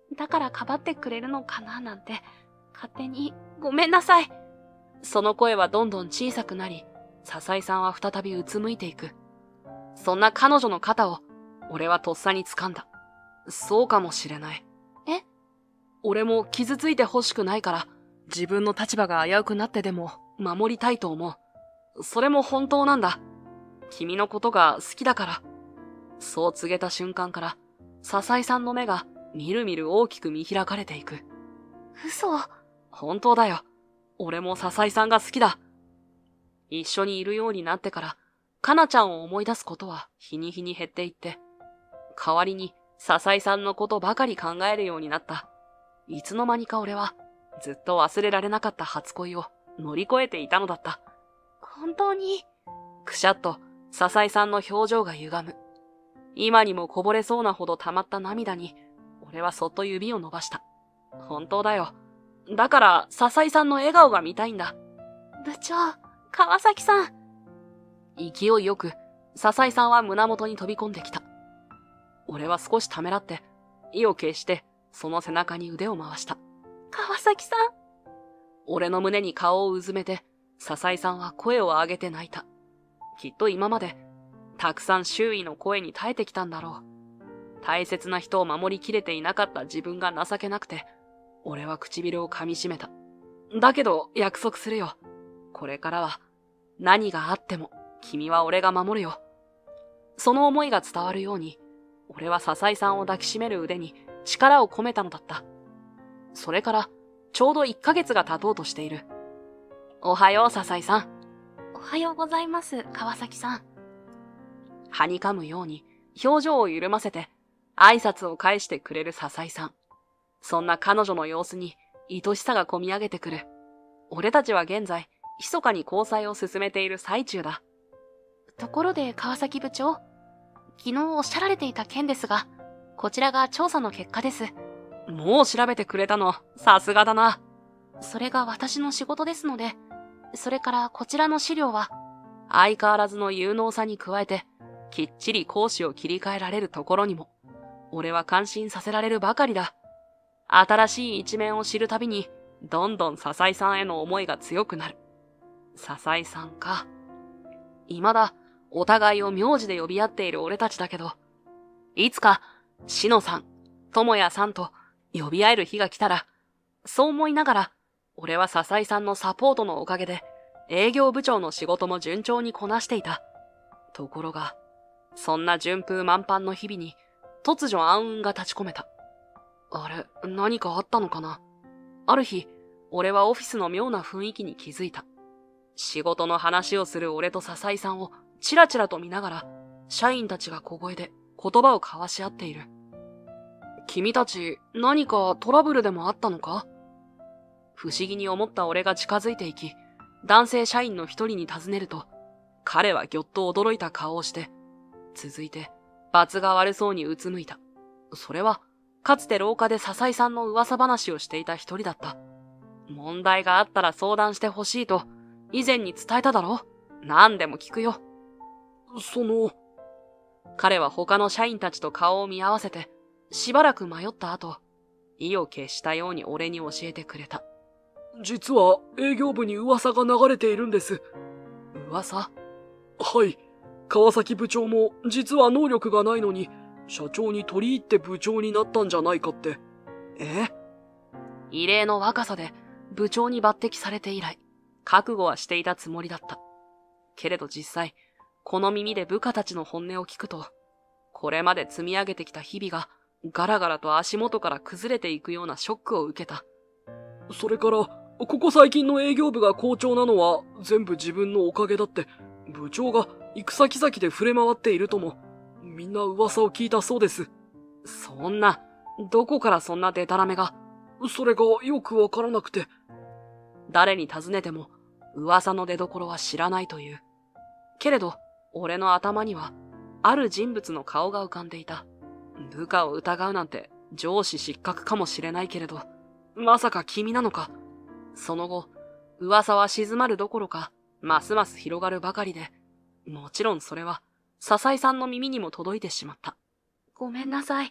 だからかばってくれるのかななんて、勝手にごめんなさい。 その声はどんどん小さくなり、笹井さんは再びうつむいていく。そんな彼女の肩を、俺はとっさに掴んだ。そうかもしれない。 え？ 俺も傷ついて欲しくないから、自分の立場が危うくなってでも守りたいと思う。それも本当なんだ。君のことが好きだから。そう告げた瞬間から、笹井さんの目がみるみる大きく見開かれていく。 嘘。 本当だよ。俺も笹井さんが好きだ。一緒にいるようになってから、かなちゃんを思い出すことは日に日に減っていって、代わりに笹井さんのことばかり考えるようになった。いつの間にか俺は、ずっと忘れられなかった初恋を乗り越えていたのだった。 本当に。 くしゃっと笹井さんの表情が歪む。今にもこぼれそうなほど溜まった涙に、俺はそっと指を伸ばした。本当だよ。だから笹井さんの笑顔が見たいんだ。 部長、川崎さん。 勢いよく、笹井さんは胸元に飛び込んできた。俺は少しためらって、意を決して、その背中に腕を回した。 川崎さん。 俺の胸に顔をうずめて、笹井さんは声を上げて泣いた。きっと今まで、たくさん周囲の声に耐えてきたんだろう。大切な人を守りきれていなかった自分が情けなくて、俺は唇を噛み締めた。だけど約束するよ。これからは、何があっても、君は俺が守るよ。その思いが伝わるように、俺は笹井さんを抱きしめる腕に力を込めたのだった。それから、ちょうどいっかげつが経とうとしている。おはよう、笹井さん。 おはようございます、川崎さん。 はにかむように、表情を緩ませて、挨拶を返してくれる笹井さん。そんな彼女の様子に、愛しさがこみ上げてくる。俺たちは現在、密かに交際を進めている最中だ。 ところで川崎部長、昨日おっしゃられていた件ですが、こちらが調査の結果です。 もう調べてくれたの、さすがだな。 それが私の仕事ですので、それからこちらの資料は、 相変わらずの有能さに加えて、きっちり講師を切り替えられるところにも、俺は感心させられるばかりだ。新しい一面を知るたびに、どんどん笹井さんへの思いが強くなる。笹井さんか。未だ、お互いを名字で呼び合っている俺たちだけど、いつか、しのさん、ともやさんと呼び合える日が来たら、そう思いながら、俺は笹井さんのサポートのおかげで、営業部長の仕事も順調にこなしていた。ところが、そんな順風満帆の日々に、突如暗雲が立ち込めた。あれ、何かあったのかな。ある日、俺はオフィスの妙な雰囲気に気づいた。仕事の話をする俺と笹井さんをチラチラと見ながら、社員たちが小声で言葉を交わし合っている。君たち、何かトラブルでもあったのか？不思議に思った俺が近づいていき、男性社員の一人に尋ねると、彼はぎょっと驚いた顔をして、続いて、罰が悪そうにうつむいた。それは、かつて廊下で笹井さんの噂話をしていた一人だった。問題があったら相談してほしいと、以前に伝えただろ？何でも聞くよ。 その、 彼は他の社員たちと顔を見合わせて、しばらく迷った後、意を決したように俺に教えてくれた。 実は営業部に噂が流れているんです。 噂？ はい。川崎部長も実は能力がないのに、社長に取り入って部長になったんじゃないかって。 え？異例の若さで部長に抜擢されて以来、覚悟はしていたつもりだった。けれど実際、この耳で部下たちの本音を聞くと、これまで積み上げてきた日々がガラガラと足元から崩れていくようなショックを受けた。 それから、ここ最近の営業部が好調なのは全部自分のおかげだって、部長が行く先々で触れ回っているとも、みんな噂を聞いたそうです。 そんな、どこからそんなデタラメが。 それがよくわからなくて。 誰に尋ねても、噂の出所は知らないという。けれど、俺の頭には、ある人物の顔が浮かんでいた。部下を疑うなんて上司失格かもしれないけれど、まさか君なのか。その後、噂は静まるどころか、ますます広がるばかりで、もちろんそれは、笹井さんの耳にも届いてしまった。 ごめんなさい。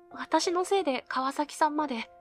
私のせいで川崎さんまで。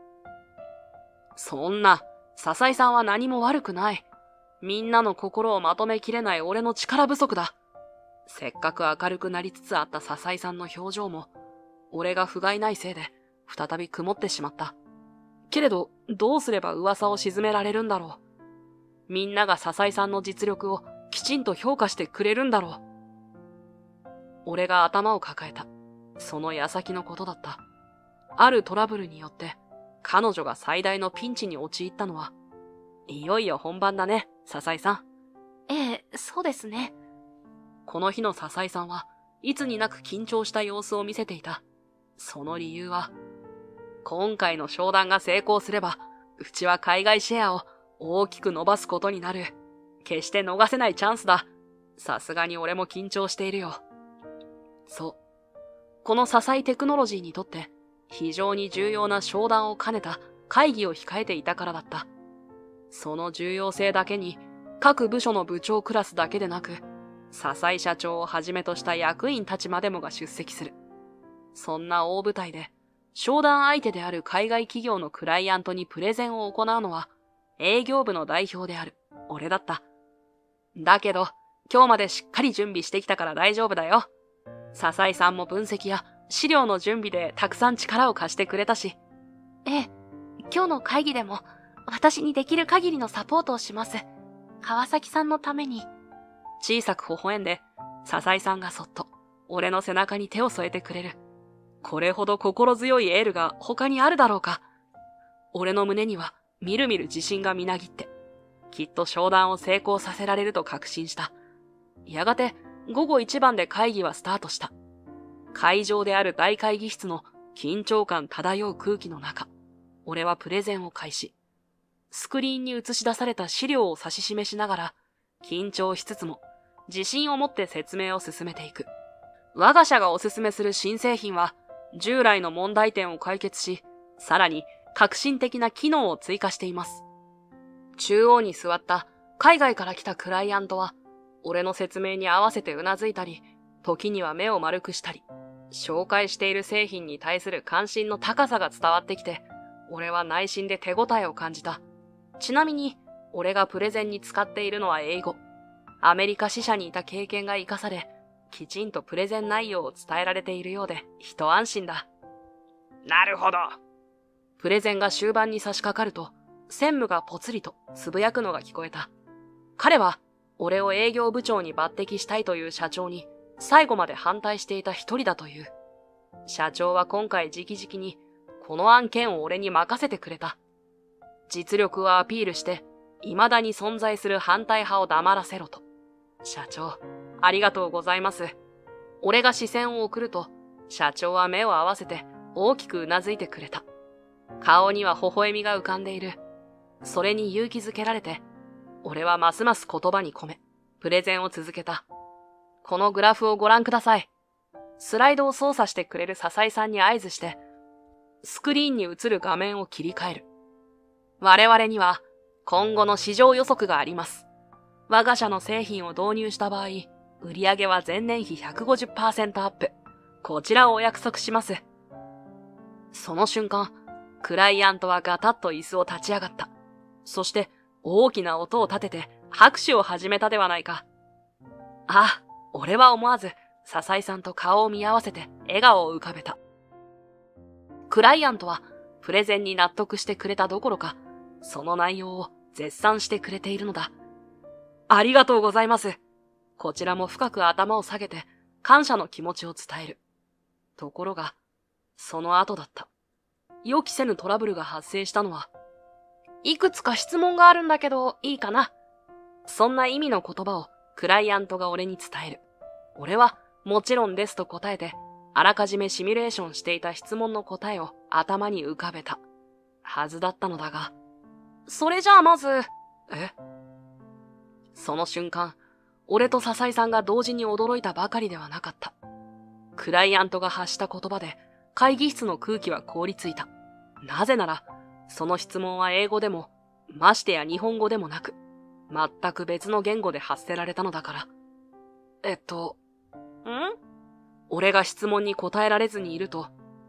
そんな、笹井さんは何も悪くない。みんなの心をまとめきれない俺の力不足だ。せっかく明るくなりつつあった笹井さんの表情も、俺が不甲斐ないせいで、再び曇ってしまった。けれど、どうすれば噂を鎮められるんだろう。みんなが笹井さんの実力をきちんと評価してくれるんだろう。俺が頭を抱えた。その矢先のことだった。あるトラブルによって、彼女が最大のピンチに陥ったのは、いよいよ本番だね、笹井さん。 ええ、そうですね。 この日の笹井さんはいつになく緊張した様子を見せていた。その理由は、今回の商談が成功すれば、うちは海外シェアを大きく伸ばすことになる。決して逃せないチャンスだ。さすがに俺も緊張しているよ。そう。この笹井テクノロジーにとって非常に重要な商談を兼ねた会議を控えていたからだった。その重要性だけに各部署の部長クラスだけでなく、笹井社長をはじめとした役員たちまでもが出席する。そんな大舞台で商談相手である海外企業のクライアントにプレゼンを行うのは営業部の代表である俺だった。だけど今日までしっかり準備してきたから大丈夫だよ。笹井さんも分析や資料の準備でたくさん力を貸してくれたし。 ええ、今日の会議でも私にできる限りのサポートをします。川崎さんのために。 小さく微笑んで、笹井さんがそっと俺の背中に手を添えてくれる。これほど心強いエールが他にあるだろうか。俺の胸にはみるみる自信がみなぎって、きっと商談を成功させられると確信した。やがて午後一番で会議はスタートした。会場である大会議室の緊張感漂う空気の中、俺はプレゼンを開始。スクリーンに映し出された資料を指し示しながら、緊張しつつも自信を持って説明を進めていく。我が社がおすすめする新製品は、従来の問題点を解決し、さらに革新的な機能を追加しています。中央に座った海外から来たクライアントは、俺の説明に合わせてうなずいたり、時には目を丸くしたり、紹介している製品に対する関心の高さが伝わってきて、俺は内心で手応えを感じた。ちなみに、俺がプレゼンに使っているのは英語。アメリカ支社にいた経験が活かされ、きちんとプレゼン内容を伝えられているようで、一安心だ。 なるほど。 プレゼンが終盤に差し掛かると、専務がぽつりとつぶやくのが聞こえた。彼は、俺を営業部長に抜擢したいという社長に、最後まで反対していた一人だという。社長は今回直々に、この案件を俺に任せてくれた。実力をアピールして、未だに存在する反対派を黙らせろと。社長、ありがとうございます。俺が視線を送ると、社長は目を合わせて大きくうなずいてくれた。顔には微笑みが浮かんでいる。それに勇気づけられて、俺はますます言葉に込め、プレゼンを続けた。このグラフをご覧ください。スライドを操作してくれる笹井さんに合図して、スクリーンに映る画面を切り替える。我々には今後の市場予測があります。我が社の製品を導入した場合、売上は前年比 ひゃくごじゅっパーセント アップ。こちらをお約束します。その瞬間、クライアントはガタッと椅子を立ち上がった。そして大きな音を立てて拍手を始めたではないか。あ、俺は思わず笹井さんと顔を見合わせて笑顔を浮かべた。クライアントはプレゼンに納得してくれたどころか、その内容を絶賛してくれているのだ。ありがとうございます。こちらも深く頭を下げて感謝の気持ちを伝える。ところが、その後だった。予期せぬトラブルが発生したのは、いくつか質問があるんだけどいいかな。そんな意味の言葉をクライアントが俺に伝える。俺はもちろんですと答えて、あらかじめシミュレーションしていた質問の答えを頭に浮かべたはずだったのだが、それじゃあまず、え？その瞬間、俺と笹井さんが同時に驚いたばかりではなかった。クライアントが発した言葉で会議室の空気は凍りついた。なぜなら、その質問は英語でも、ましてや日本語でもなく、全く別の言語で発せられたのだから。えっと、ん？俺が質問に答えられずにいると、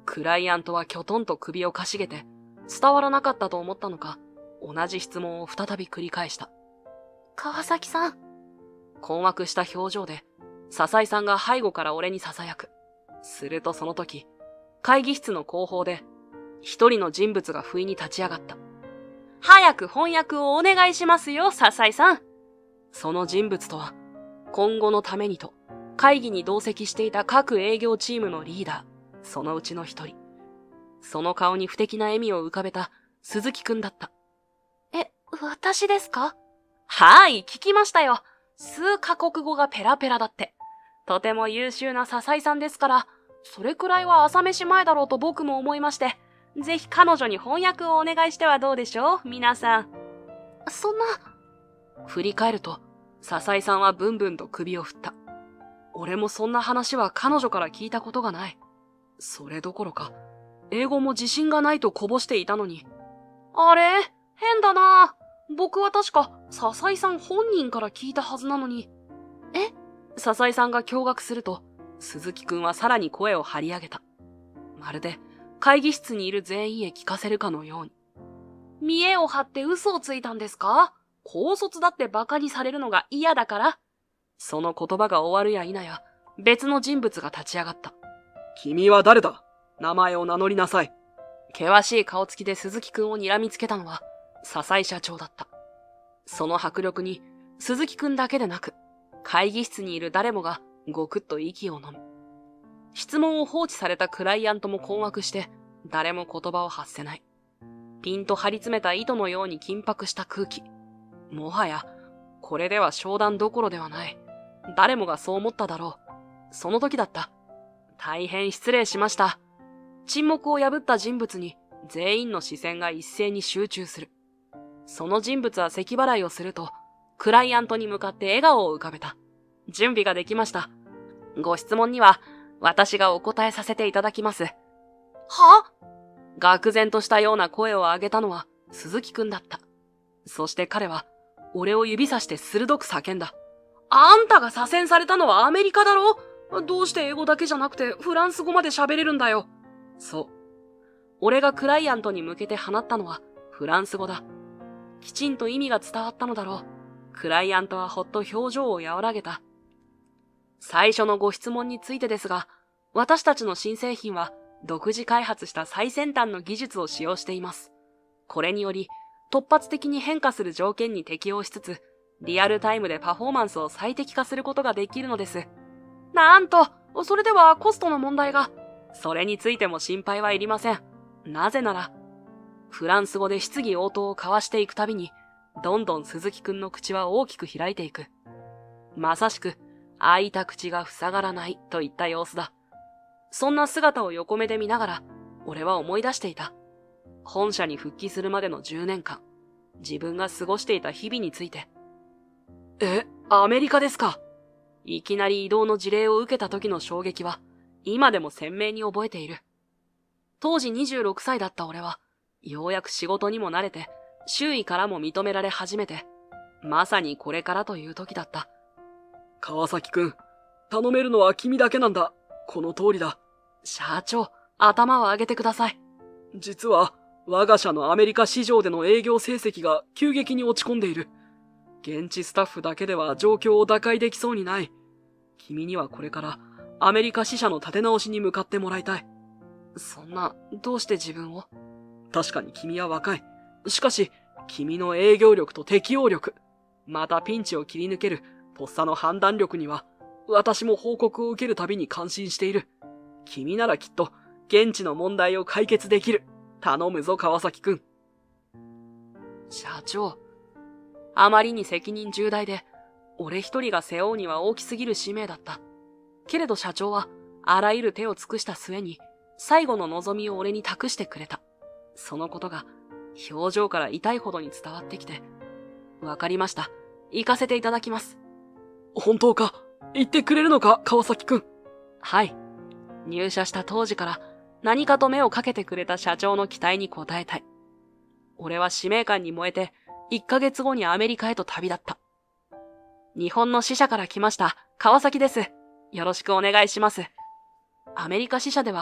クライアントはきょとんと首をかしげて、伝わらなかったと思ったのか、同じ質問を再び繰り返した。 川崎さん。 困惑した表情で、笹井さんが背後から俺に囁く。するとその時、会議室の後方で、一人の人物が不意に立ち上がった。 早く翻訳をお願いしますよ、笹井さん。 その人物とは、今後のためにと、会議に同席していた各営業チームのリーダー、そのうちの一人。その顔に不敵な笑みを浮かべた鈴木くんだった。 え、私ですか？ はい、聞きましたよ。数カ国語がペラペラだって。とても優秀な笹井さんですから、それくらいは朝飯前だろうと僕も思いまして、ぜひ彼女に翻訳をお願いしてはどうでしょう、皆さん。 そんな。 振り返ると、笹井さんはブンブンと首を振った。俺もそんな話は彼女から聞いたことがない。それどころか、英語も自信がないとこぼしていたのに。あれ？変だな。僕は確か、笹井さん本人から聞いたはずなのに。 え？ 笹井さんが驚愕すると、鈴木くんはさらに声を張り上げた。まるで、会議室にいる全員へ聞かせるかのように。 見栄を張って嘘をついたんですか？ 高卒だって馬鹿にされるのが嫌だから。その言葉が終わるや否や、別の人物が立ち上がった。 君は誰だ？名前を名乗りなさい。 険しい顔つきで鈴木くんを睨みつけたのは、笹井社長だった。その迫力に、鈴木くんだけでなく、会議室にいる誰もがごくっと息を飲む。質問を放置されたクライアントも困惑して、誰も言葉を発せない。ピンと張り詰めた糸のように緊迫した空気。もはや、これでは商談どころではない。誰もがそう思っただろう。その時だった。大変失礼しました。沈黙を破った人物に全員の視線が一斉に集中する。その人物は咳払いをすると、クライアントに向かって笑顔を浮かべた。準備ができました。ご質問には私がお答えさせていただきます。 は？ 愕然としたような声を上げたのは鈴木くんだった。そして彼は俺を指さして鋭く叫んだ。あんたが左遷されたのはアメリカだろ？どうして英語だけじゃなくてフランス語まで喋れるんだよ。そう。俺がクライアントに向けて放ったのはフランス語だ。きちんと意味が伝わったのだろう。クライアントはほっと表情を和らげた。最初のご質問についてですが、私たちの新製品は独自開発した最先端の技術を使用しています。これにより、突発的に変化する条件に適応しつつ、リアルタイムでパフォーマンスを最適化することができるのです。なんと、それではコストの問題が。それについても心配はいりません。なぜなら、フランス語で質疑応答を交わしていくたびに、どんどん鈴木くんの口は大きく開いていく。まさしく、開いた口が塞がらないといった様子だ。そんな姿を横目で見ながら、俺は思い出していた。本社に復帰するまでのじゅうねんかん、自分が過ごしていた日々について。え、アメリカですか？いきなり異動の辞令を受けた時の衝撃は、今でも鮮明に覚えている。当時にじゅうろくさいだった俺は、ようやく仕事にも慣れて、周囲からも認められ始めて、まさにこれからという時だった。 川崎くん、頼めるのは君だけなんだ。この通りだ。 社長、頭を上げてください。 実は、我が社のアメリカ市場での営業成績が急激に落ち込んでいる。現地スタッフだけでは状況を打開できそうにない。君にはこれからアメリカ支社の立て直しに向かってもらいたい。 そんな、どうして自分を？ 確かに君は若い。しかし、君の営業力と適応力、またピンチを切り抜けるとっさの判断力には、私も報告を受けるたびに感心している。君ならきっと、現地の問題を解決できる。頼むぞ、川崎くん。 社長、あまりに責任重大で、俺一人が背負うには大きすぎる使命だった。けれど社長は、あらゆる手を尽くした末に、最後の望みを俺に託してくれた。そのことが、表情から痛いほどに伝わってきて、わかりました。行かせていただきます。 本当か？言ってくれるのか、川崎くん。 はい。入社した当時から何かと目をかけてくれた社長の期待に応えたい。俺は使命感に燃えて、いっかげつごにアメリカへと旅立った。日本の支社から来ました、川崎です。よろしくお願いします。アメリカ支社では、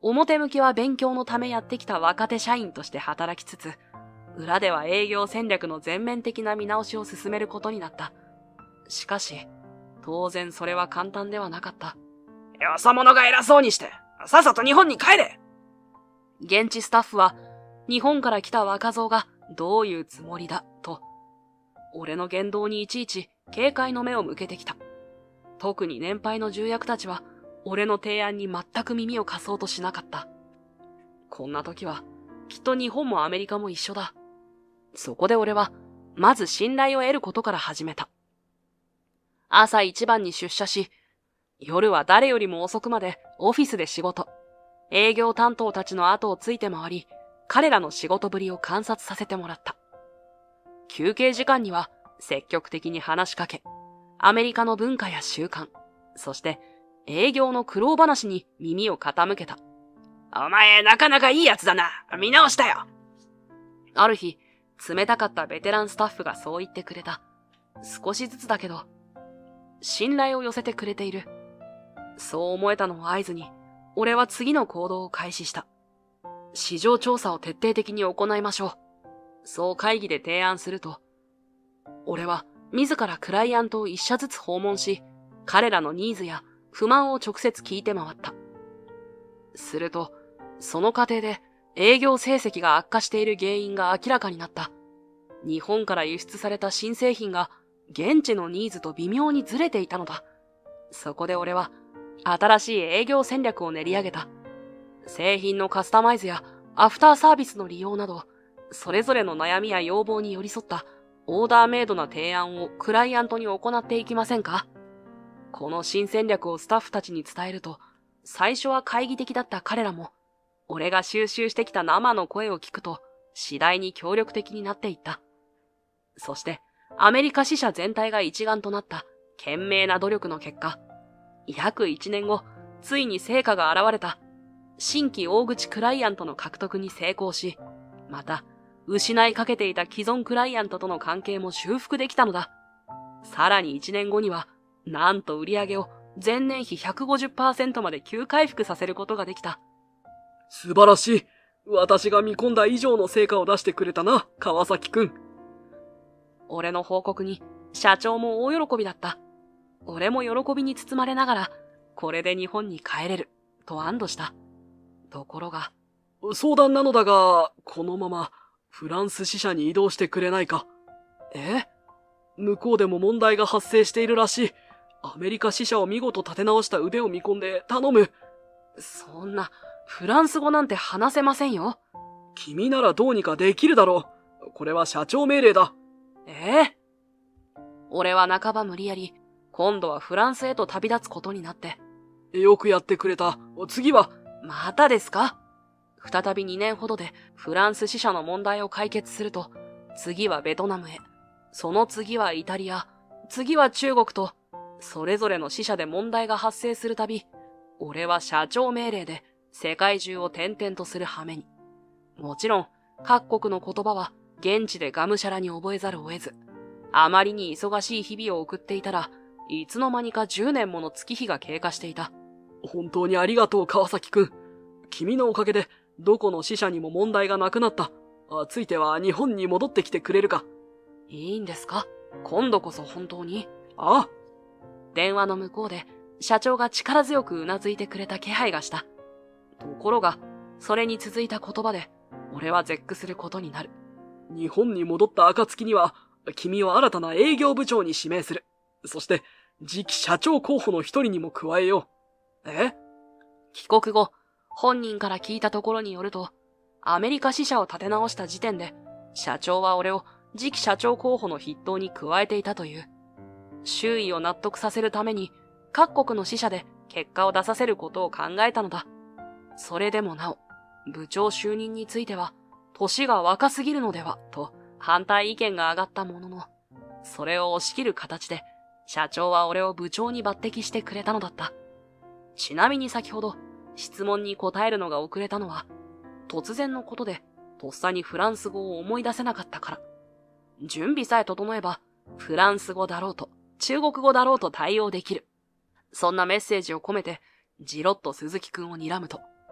表向きは勉強のためやってきた若手社員として働きつつ、裏では営業戦略の全面的な見直しを進めることになった。しかし、当然それは簡単ではなかった。 よそ者が偉そうにして、さっさと日本に帰れ！ 現地スタッフは、日本から来た若造がどういうつもりだ、と、俺の言動にいちいち警戒の目を向けてきた。特に年配の重役たちは、俺の提案に全く耳を貸そうとしなかった。こんな時は、きっと日本もアメリカも一緒だ。そこで俺は、まず信頼を得ることから始めた。朝一番に出社し、夜は誰よりも遅くまでオフィスで仕事。営業担当たちの後をついて回り、彼らの仕事ぶりを観察させてもらった。休憩時間には積極的に話しかけ、アメリカの文化や習慣、そして営業の苦労話に耳を傾けた。 お前なかなかいいやつだな。見直したよ。 ある日、冷たかったベテランスタッフがそう言ってくれた。少しずつだけど、信頼を寄せてくれている。そう思えたのを合図に、俺は次の行動を開始した。市場調査を徹底的に行いましょう。そう会議で提案すると、俺は自らクライアントを一社ずつ訪問し、彼らのニーズや不満を直接聞いて回った。すると、その過程で営業成績が悪化している原因が明らかになった。日本から輸出された新製品が現地のニーズと微妙にずれていたのだ。そこで俺は新しい営業戦略を練り上げた。製品のカスタマイズやアフターサービスの利用など、それぞれの悩みや要望に寄り添ったオーダーメイドな提案をクライアントに行っていきませんか？この新戦略をスタッフたちに伝えると、最初は懐疑的だった彼らも、俺が収集してきた生の声を聞くと、次第に協力的になっていった。そして、アメリカ支社全体が一丸となった懸命な努力の結果、約一年後、ついに成果が現れた。新規大口クライアントの獲得に成功し、また、失いかけていた既存クライアントとの関係も修復できたのだ。さらに一年後には、なんと売り上げを前年比 ひゃくごじゅっパーセント まで急回復させることができた。 素晴らしい。私が見込んだ以上の成果を出してくれたな、川崎くん。 俺の報告に社長も大喜びだった。俺も喜びに包まれながら、これで日本に帰れる、と安堵した。ところが。 相談なのだが、このままフランス支社に移動してくれないか。 え？ 向こうでも問題が発生しているらしい。アメリカ支社を見事立て直した腕を見込んで頼む。 そんな、フランス語なんて話せませんよ。 君ならどうにかできるだろう。これは社長命令だ。 ええ？俺は半ば無理やり、今度はフランスへと旅立つことになって。 よくやってくれた。次は。 またですか？再びにねんほどでフランス支社の問題を解決すると、次はベトナムへ。その次はイタリア。次は中国と、それぞれの支社で問題が発生するたび、俺は社長命令で世界中を転々とする羽目に。もちろん、各国の言葉は現地でがむしゃらに覚えざるを得ず、あまりに忙しい日々を送っていたら、いつの間にかじゅうねんもの月日が経過していた。 本当にありがとう、川崎くん。君のおかげで、どこの支社にも問題がなくなった。あついては日本に戻ってきてくれるか。 いいんですか？今度こそ本当に。 ああ。 電話の向こうで、社長が力強くうなずいてくれた気配がした。ところが、それに続いた言葉で、俺は絶句することになる。 日本に戻った暁には、君を新たな営業部長に指名する。そして、次期社長候補の一人にも加えよう。え？ 帰国後、本人から聞いたところによると、アメリカ支社を立て直した時点で、社長は俺を次期社長候補の筆頭に加えていたという。周囲を納得させるために、各国の支社で結果を出させることを考えたのだ。それでもなお、部長就任については、年が若すぎるのでは、と反対意見が上がったものの、それを押し切る形で、社長は俺を部長に抜擢してくれたのだった。ちなみに先ほど、質問に答えるのが遅れたのは、突然のことで、とっさにフランス語を思い出せなかったから。準備さえ整えば、フランス語だろうと、中国語だろうと対応できる。そんなメッセージを込めて、じろっと鈴木くんを睨むと、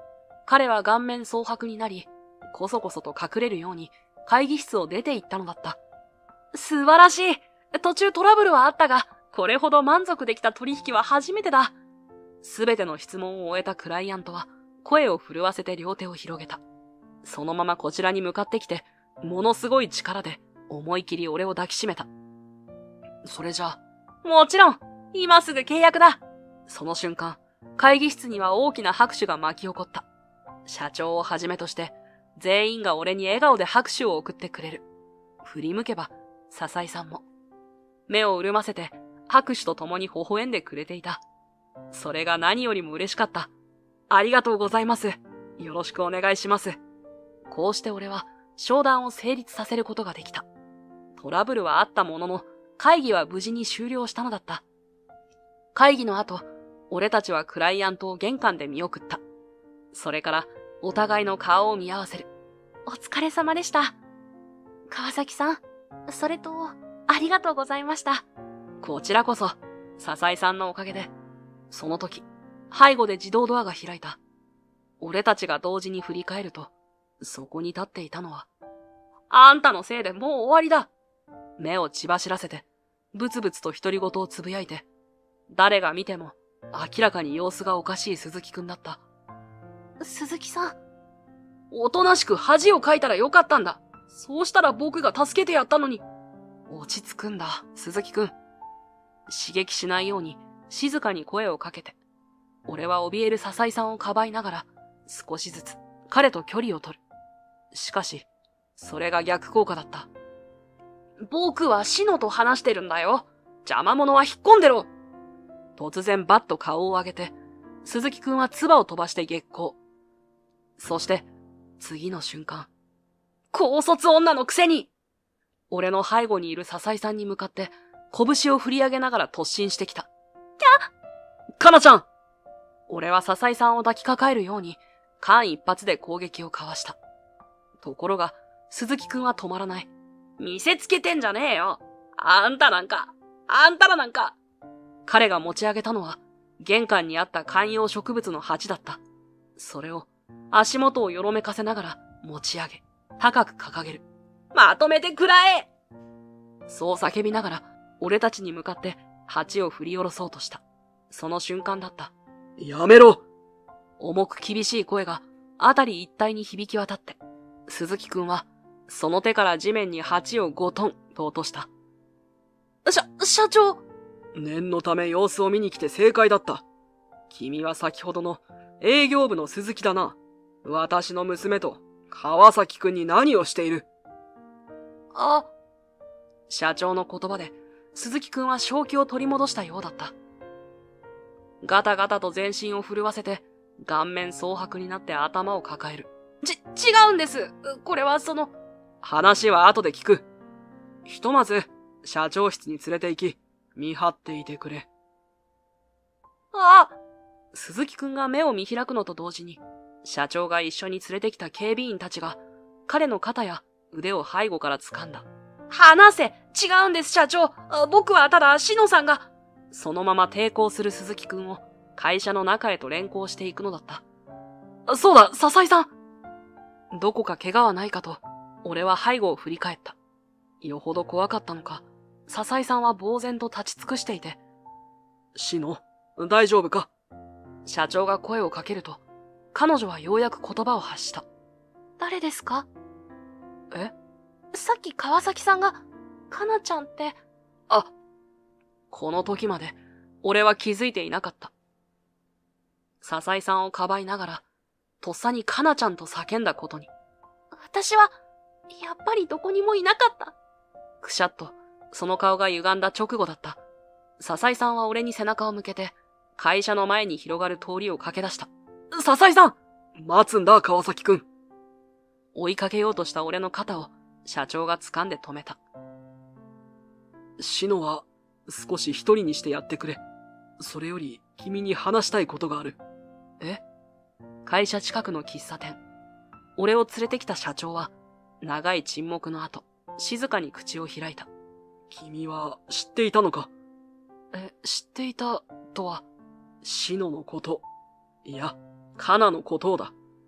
彼は顔面蒼白になり、こそこそと隠れるように会議室を出て行ったのだった。素晴らしい。途中トラブルはあったが、これほど満足できた取引は初めてだ。すべての質問を終えたクライアントは、声を震わせて両手を広げた。そのままこちらに向かってきて、ものすごい力で思い切り俺を抱きしめた。それじゃあ、もちろん、今すぐ契約だ。その瞬間、会議室には大きな拍手が巻き起こった。社長をはじめとして、全員が俺に笑顔で拍手を送ってくれる。振り向けば、笹井さんも。目を潤ませて、拍手と共に微笑んでくれていた。それが何よりも嬉しかった。ありがとうございます。よろしくお願いします。こうして俺は商談を成立させることができた。トラブルはあったものの、会議は無事に終了したのだった。会議の後、俺たちはクライアントを玄関で見送った。それからお互いの顔を見合わせる。 お疲れ様でした。川崎さん、それと、ありがとうございました。 こちらこそ、笹井さんのおかげで。その時、背後で自動ドアが開いた。俺たちが同時に振り返ると、そこに立っていたのは、あんたのせいでもう終わりだ。目を血走らせて、ブツブツと独り言をつぶやいて、誰が見ても明らかに様子がおかしい鈴木くんだった。 鈴木さん。 おとなしく恥をかいたらよかったんだ。そうしたら僕が助けてやったのに。 落ち着くんだ、鈴木くん。刺激しないように静かに声をかけて、俺は怯える笹井さんをかばいながら、少しずつ彼と距離を取る。しかし、それが逆効果だった。僕はシノと話してるんだよ。邪魔者は引っ込んでろ。突然バッと顔を上げて、鈴木くんは唾を飛ばして激高。そして、次の瞬間。高卒女のくせに俺の背後にいる笹井さんに向かって、拳を振り上げながら突進してきた。 キャッかなちゃん俺は笹井さんを抱きかかえるように、間一髪で攻撃をかわした。ところが、鈴木くんは止まらない。見せつけてんじゃねえよ。あんたなんか、あんたらなんか。彼が持ち上げたのは、玄関にあった観葉植物の鉢だった。それを、足元をよろめかせながら持ち上げ、高く掲げる。まとめてくらえ！そう叫びながら、俺たちに向かって鉢を振り下ろそうとした。その瞬間だった。 やめろ！ 重く厳しい声が、あたり一帯に響き渡って、鈴木くんは、その手から地面に鉢をゴトンと落とした。 しゃ、社長！ 念のため様子を見に来て正解だった。君は先ほどの営業部の鈴木だな。私の娘と川崎くんに何をしている？ あ、 社長の言葉で鈴木くんは正気を取り戻したようだった。ガタガタと全身を震わせて顔面蒼白になって頭を抱える。 ち、違うんです。これはその… 話は後で聞く。ひとまず社長室に連れて行き、見張っていてくれ。 あ！ 鈴木くんが目を見開くのと同時に、社長が一緒に連れてきた警備員たちが、彼の肩や腕を背後から掴んだ。 離せ！違うんです、社長！僕はただ、シノさんが… そのまま抵抗する鈴木くんを会社の中へと連行していくのだった。そうだ、笹井さん！どこか怪我はないかと、俺は背後を振り返った。よほど怖かったのか、笹井さんは呆然と立ち尽くしていて。 シノ、大丈夫か？ 社長が声をかけると、彼女はようやく言葉を発した。 誰ですか？ え？ さっき川崎さんが、かなちゃんって… あ、この時まで、俺は気づいていなかった。笹井さんをかばいながら、とっさにかなちゃんと叫んだことに。 私は、やっぱりどこにもいなかった。 くしゃっと、その顔が歪んだ直後だった。笹井さんは俺に背中を向けて、会社の前に広がる通りを駆け出した。笹井さん！ 待つんだ、川崎くん。 追いかけようとした俺の肩を、社長が掴んで止めた。 シノは、少し一人にしてやってくれ。それより、君に話したいことがある。 え？会社近くの喫茶店。俺を連れてきた社長は、長い沈黙の後、静かに口を開いた。 君は、知っていたのか？ え、知っていた、とは。 シノのこと。いや、カナのことをだ。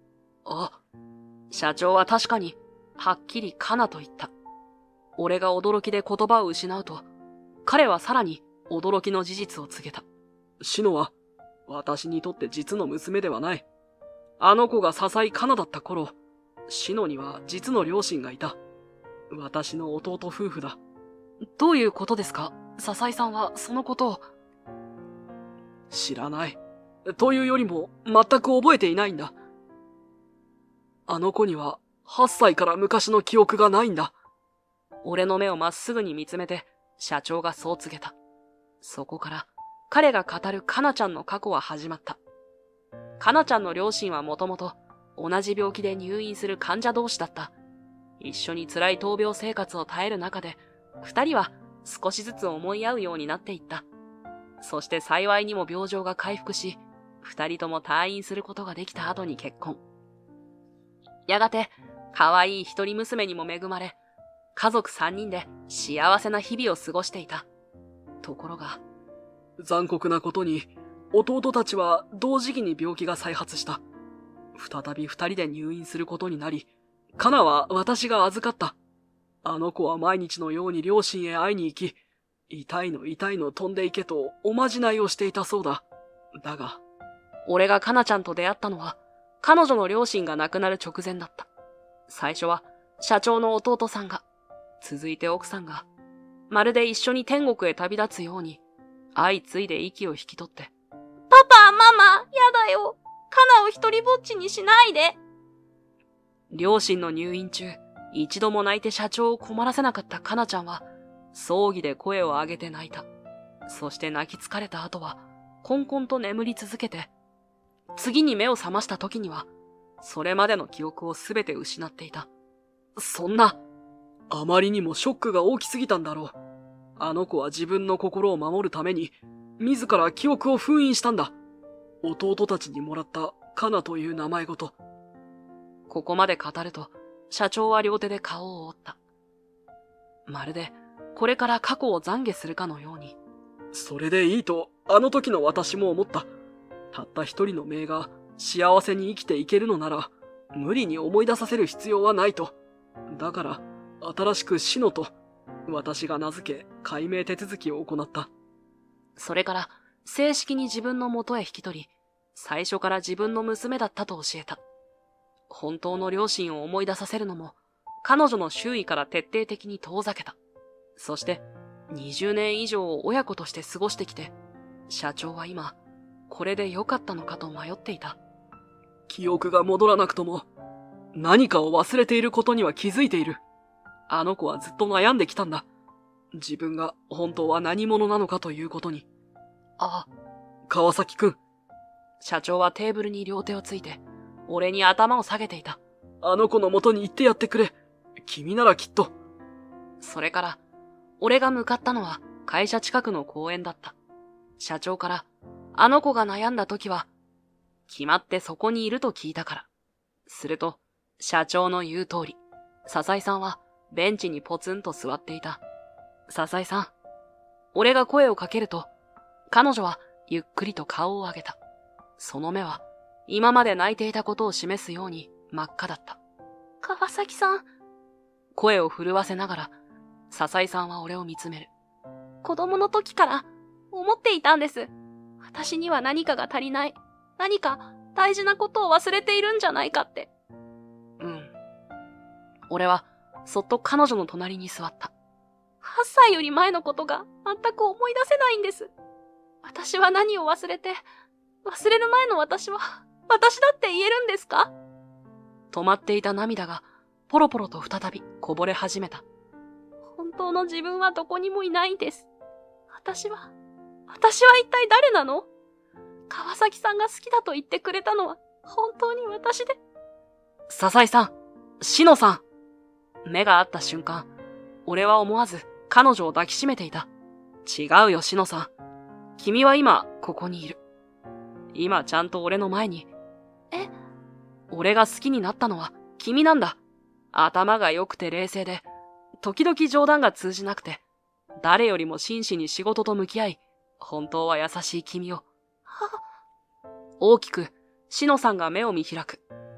あ、 社長は確かに、はっきりカナと言った。俺が驚きで言葉を失うと、彼はさらに驚きの事実を告げた。 シノは、私にとって実の娘ではない。あの子が笹井カナだった頃、シノには実の両親がいた。私の弟夫婦だ。 どういうことですか？笹井さんはそのことを。 知らない。というよりも、全く覚えていないんだ。あの子には、はっさいから昔の記憶がないんだ。 俺の目をまっすぐに見つめて、社長がそう告げた。そこから、彼が語るカナちゃんの過去は始まった。カナちゃんの両親はもともと、同じ病気で入院する患者同士だった。一緒に辛い闘病生活を耐える中で、二人は少しずつ思い合うようになっていった。そして幸いにも病状が回復し、二人とも退院することができた後に結婚。やがて、可愛い一人娘にも恵まれ、家族三人で幸せな日々を過ごしていた。ところが、 残酷なことに、弟たちは同時期に病気が再発した。再び二人で入院することになり、カナは私が預かった。あの子は毎日のように両親へ会いに行き、痛いの痛いの飛んでいけとおまじないをしていたそうだ。だが、 俺がカナちゃんと出会ったのは、彼女の両親が亡くなる直前だった。最初は社長の弟さんが、続いて奥さんが、まるで一緒に天国へ旅立つように、相次いで息を引き取って。 パパ、ママ、やだよ。カナを一人ぼっちにしないで。 両親の入院中、一度も泣いて社長を困らせなかったカナちゃんは、葬儀で声を上げて泣いた。そして泣き疲れた後は、こんこんと眠り続けて、次に目を覚ました時には、それまでの記憶をすべて失っていた。 そんな、あまりにもショックが大きすぎたんだろう。あの子は自分の心を守るために、自ら記憶を封印したんだ。弟たちにもらったカナという名前ごと。 ここまで語ると、社長は両手で顔を覆った。まるで、これから過去を懺悔するかのように。 それでいいと、あの時の私も思った。たった一人の姪が幸せに生きていけるのなら、無理に思い出させる必要はないと。だから、新しくシノと、私が名付け、改名手続きを行った。 それから、正式に自分の元へ引き取り、最初から自分の娘だったと教えた。本当の両親を思い出させるのも、彼女の周囲から徹底的に遠ざけた。そして、にじゅうねん以上を親子として過ごしてきて、社長は今、これで良かったのかと迷っていた。 記憶が戻らなくとも、何かを忘れていることには気づいている。あの子はずっと悩んできたんだ。自分が本当は何者なのかということに。 ああ。 川崎くん。 社長はテーブルに両手をついて、俺に頭を下げていた。 あの子の元に行ってやってくれ。君ならきっと。 それから、俺が向かったのは会社近くの公園だった。社長から、あの子が悩んだ時は、決まってそこにいると聞いたから。すると、社長の言う通り、笹井さんはベンチにポツンと座っていた。笹井さん。俺が声をかけると、彼女はゆっくりと顔を上げた。その目は、今まで泣いていたことを示すように真っ赤だった。 川崎さん。 声を震わせながら、笹井さんは俺を見つめる。 子供の時から思っていたんです。私には何かが足りない。何か大事なことを忘れているんじゃないかって。 うん。俺は、そっと彼女の隣に座った。 はっさいより前のことが全く思い出せないんです。私は何を忘れて、忘れる前の私は、私だって言えるんですか？ 止まっていた涙が、ポロポロと再びこぼれ始めた。 本当の自分はどこにもいないんです。私は、私は一体誰なの？川崎さんが好きだと言ってくれたのは、本当に私で。 笹井さん、篠野さん。目が合った瞬間、俺は思わず彼女を抱きしめていた。違うよ、篠野さん。君は今、ここにいる。今ちゃんと俺の前に。 え？ 俺が好きになったのは君なんだ。頭が良くて冷静で、時々冗談が通じなくて、誰よりも真摯に仕事と向き合い、本当は優しい君を。大きく、篠野さんが目を見開く。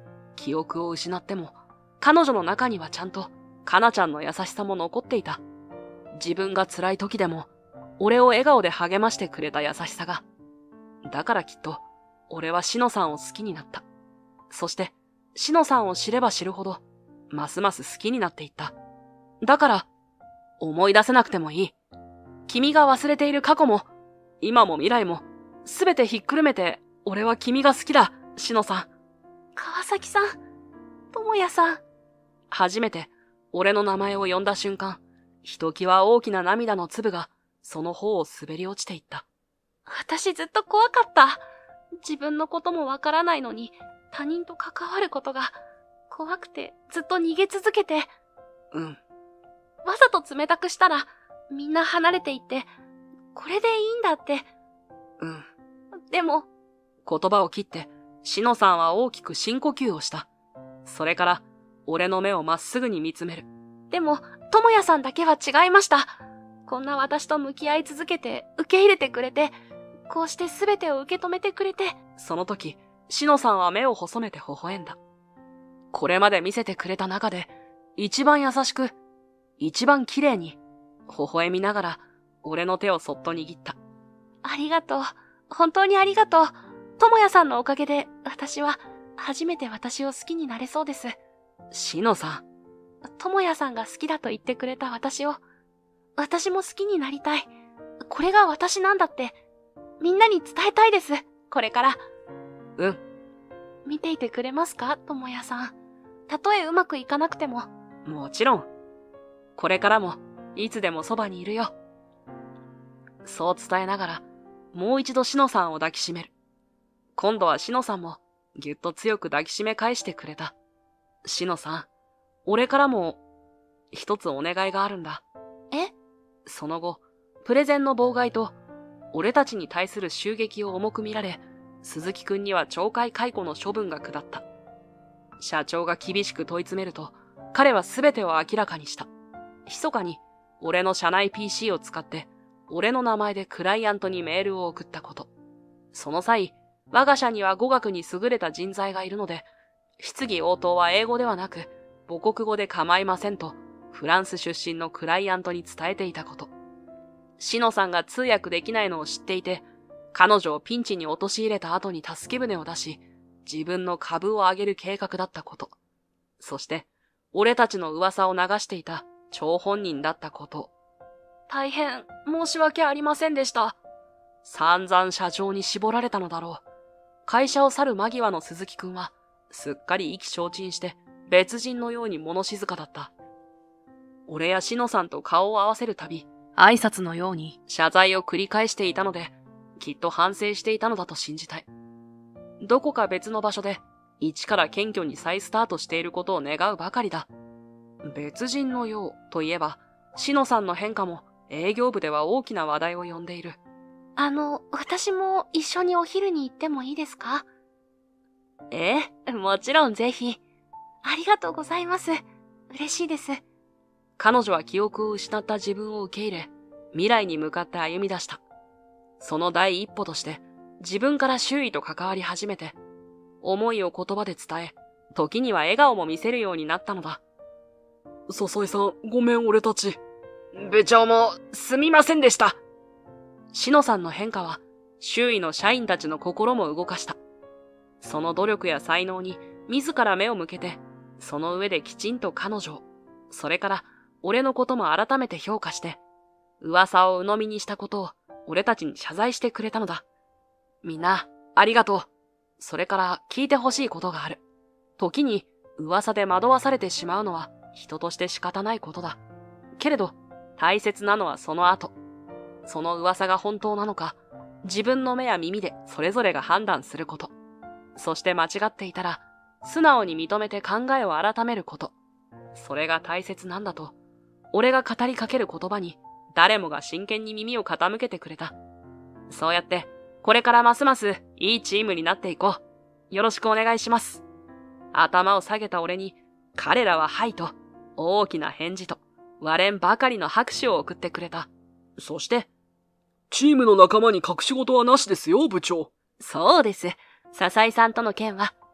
記憶を失っても、彼女の中にはちゃんと、かなちゃんの優しさも残っていた。自分が辛い時でも、俺を笑顔で励ましてくれた優しさが。だからきっと、俺はしのさんを好きになった。そして、しのさんを知れば知るほど、ますます好きになっていった。だから、思い出せなくてもいい。君が忘れている過去も、今も未来も、すべてひっくるめて、俺は君が好きだ、しのさん。 川崎さん、智也さん。 初めて、俺の名前を呼んだ瞬間、ひときわ大きな涙の粒が、その方を滑り落ちていった。 私ずっと怖かった。自分のこともわからないのに、他人と関わることが、怖くてずっと逃げ続けて。 うん。 わざと冷たくしたら、みんな離れていって、これでいいんだって。 うん。 でも、 言葉を切って、しのさんは大きく深呼吸をした。それから、俺の目をまっすぐに見つめる。 でも、智也さんだけは違いました。こんな私と向き合い続けて、受け入れてくれて、こうして全てを受け止めてくれて。 その時、しのさんは目を細めて微笑んだ。これまで見せてくれた中で、一番優しく、一番綺麗に、微笑みながら、俺の手をそっと握った。 ありがとう。本当にありがとう。智也さんのおかげで、私は、初めて私を好きになれそうです。 しのさん。 智也さんが好きだと言ってくれた私を、私も好きになりたい。これが私なんだって、みんなに伝えたいです。これから。 うん。 見ていてくれますか、智也さん。たとえうまくいかなくても。 もちろん。これからも、いつでもそばにいるよ。そう伝えながら、もう一度しのさんを抱きしめる。今度はしのさんも、ぎゅっと強く抱きしめ返してくれた。しのさん、俺からも、一つお願いがあるんだ。 え？ その後、プレゼンの妨害と、俺たちに対する襲撃を重く見られ、鈴木くんには懲戒解雇の処分が下った。社長が厳しく問い詰めると、彼は全てを明らかにした。密かに、俺の社内 ピーシー を使って、俺の名前でクライアントにメールを送ったこと。その際、我が社には語学に優れた人材がいるので、質疑応答は英語ではなく、母国語で構いませんと、フランス出身のクライアントに伝えていたこと。しのさんが通訳できないのを知っていて、彼女をピンチに陥れた後に助け舟を出し、自分の株を上げる計画だったこと。そして、俺たちの噂を流していた張本人だったこと。 大変申し訳ありませんでした。 散々社長に絞られたのだろう。会社を去る間際の鈴木くんは、すっかり意気消沈して別人のように物静かだった。俺やしのさんと顔を合わせるたび、挨拶のように謝罪を繰り返していたので、きっと反省していたのだと信じたい。どこか別の場所で、一から謙虚に再スタートしていることを願うばかりだ。別人のようといえば、しのさんの変化も営業部では大きな話題を呼んでいる。 あの、私も一緒にお昼に行ってもいいですか？ ええ、もちろんぜひ。 ありがとうございます。嬉しいです。 彼女は記憶を失った自分を受け入れ、未来に向かって歩み出した。その第一歩として、自分から周囲と関わり始めて、思いを言葉で伝え、時には笑顔も見せるようになったのだ。笹井さん、ごめん俺たち。部長も、すみませんでした。しのさんの変化は、周囲の社員たちの心も動かした。その努力や才能に、自ら目を向けて、その上できちんと彼女を、それから、俺のことも改めて評価して、噂を鵜呑みにしたことを、俺たちに謝罪してくれたのだ。みんな、ありがとう。それから聞いてほしいことがある。時に噂で惑わされてしまうのは人として仕方ないことだ。けれど、大切なのはその後。その噂が本当なのか、自分の目や耳でそれぞれが判断すること。そして間違っていたら、素直に認めて考えを改めること。それが大切なんだと、俺が語りかける言葉に、誰もが真剣に耳を傾けてくれた。そうやって、これからますますいいチームになっていこう。よろしくお願いします。頭を下げた俺に、彼らははいと、大きな返事と、割れんばかりの拍手を送ってくれた。そして、チームの仲間に隠し事はなしですよ、部長。そうです。笹井さんとの件は、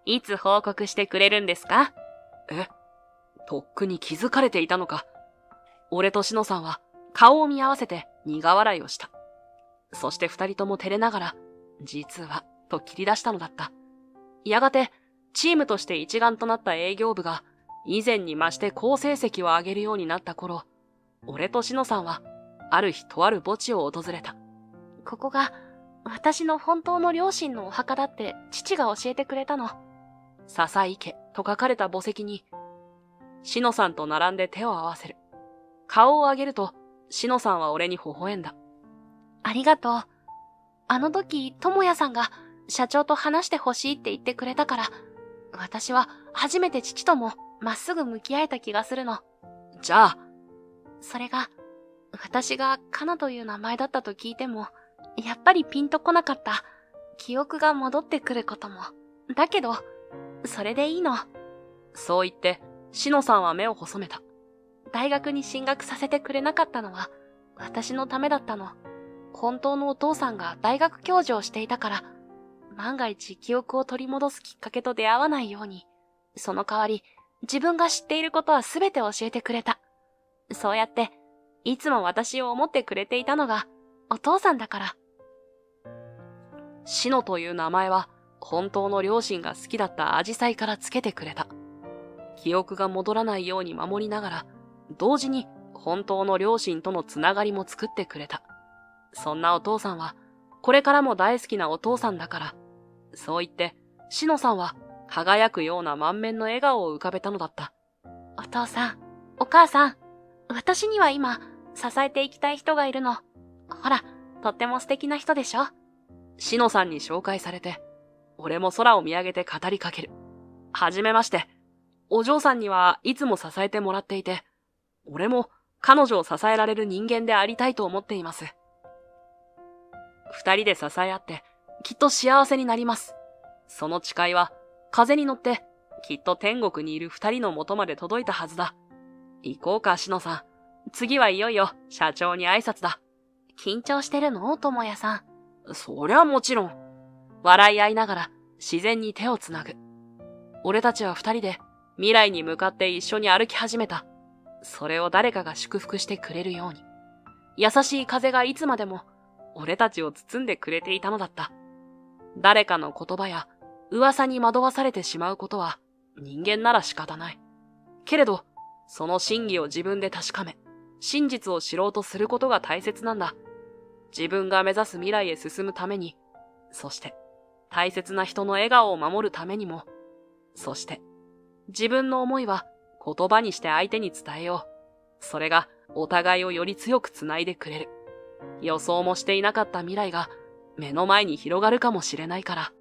いつ報告してくれるんですか？ え、とっくに気づかれていたのか。 俺としのさんは顔を見合わせて苦笑いをした。そして二人とも照れながら、実は、と切り出したのだった。やがて、チームとして一丸となった営業部が、以前に増して好成績を上げるようになった頃、俺としのさんは、ある日とある墓地を訪れた。 ここが、私の本当の両親のお墓だって父が教えてくれたの。 笹池と書かれた墓石に、しのさんと並んで手を合わせる。顔を上げると、しのさんは俺に微笑んだ。 ありがとう。あの時、ともやさんが社長と話してほしいって言ってくれたから、私は初めて父ともまっすぐ向き合えた気がするの。 じゃあ、 それが、私がカナという名前だったと聞いても、やっぱりピンとこなかった。記憶が戻ってくることも。だけど、それでいいの。 そう言って、しのさんは目を細めた。 大学に進学させてくれなかったのは、私のためだったの。本当のお父さんが大学教授をしていたから、万が一記憶を取り戻すきっかけと出会わないように、その代わり、自分が知っていることはすべて教えてくれた。そうやって、いつも私を思ってくれていたのが、お父さんだから。 しのという名前は、本当の両親が好きだったアジサイからつけてくれた。記憶が戻らないように守りながら、同時に本当の両親とのつながりも作ってくれた。そんなお父さんは、これからも大好きなお父さんだから、そう言って、しのさんは輝くような満面の笑顔を浮かべたのだった。 お父さん、お母さん、私には今、支えていきたい人がいるの。ほら、とっても素敵な人でしょ？ しのさんに紹介されて、俺も空を見上げて語りかける。はじめまして。お嬢さんにはいつも支えてもらっていて、俺も彼女を支えられる人間でありたいと思っています。二人で支え合って、きっと幸せになります。その誓いは、風に乗って、きっと天国にいる二人の元まで届いたはずだ。行こうか、しのさん。次はいよいよ、社長に挨拶だ。 緊張してるの？ともやさん。そりゃもちろん。笑い合いながら、自然に手をつなぐ。俺たちは二人で、未来に向かって一緒に歩き始めた。それを誰かが祝福してくれるように。優しい風がいつまでも、俺たちを包んでくれていたのだった。誰かの言葉や噂に惑わされてしまうことは人間なら仕方ない。けれど、その真偽を自分で確かめ、真実を知ろうとすることが大切なんだ。自分が目指す未来へ進むために、そして大切な人の笑顔を守るためにも、そして自分の思いは言葉にして相手に伝えよう。それがお互いをより強くつないでくれる。予想もしていなかった未来が目の前に広がるかもしれないから。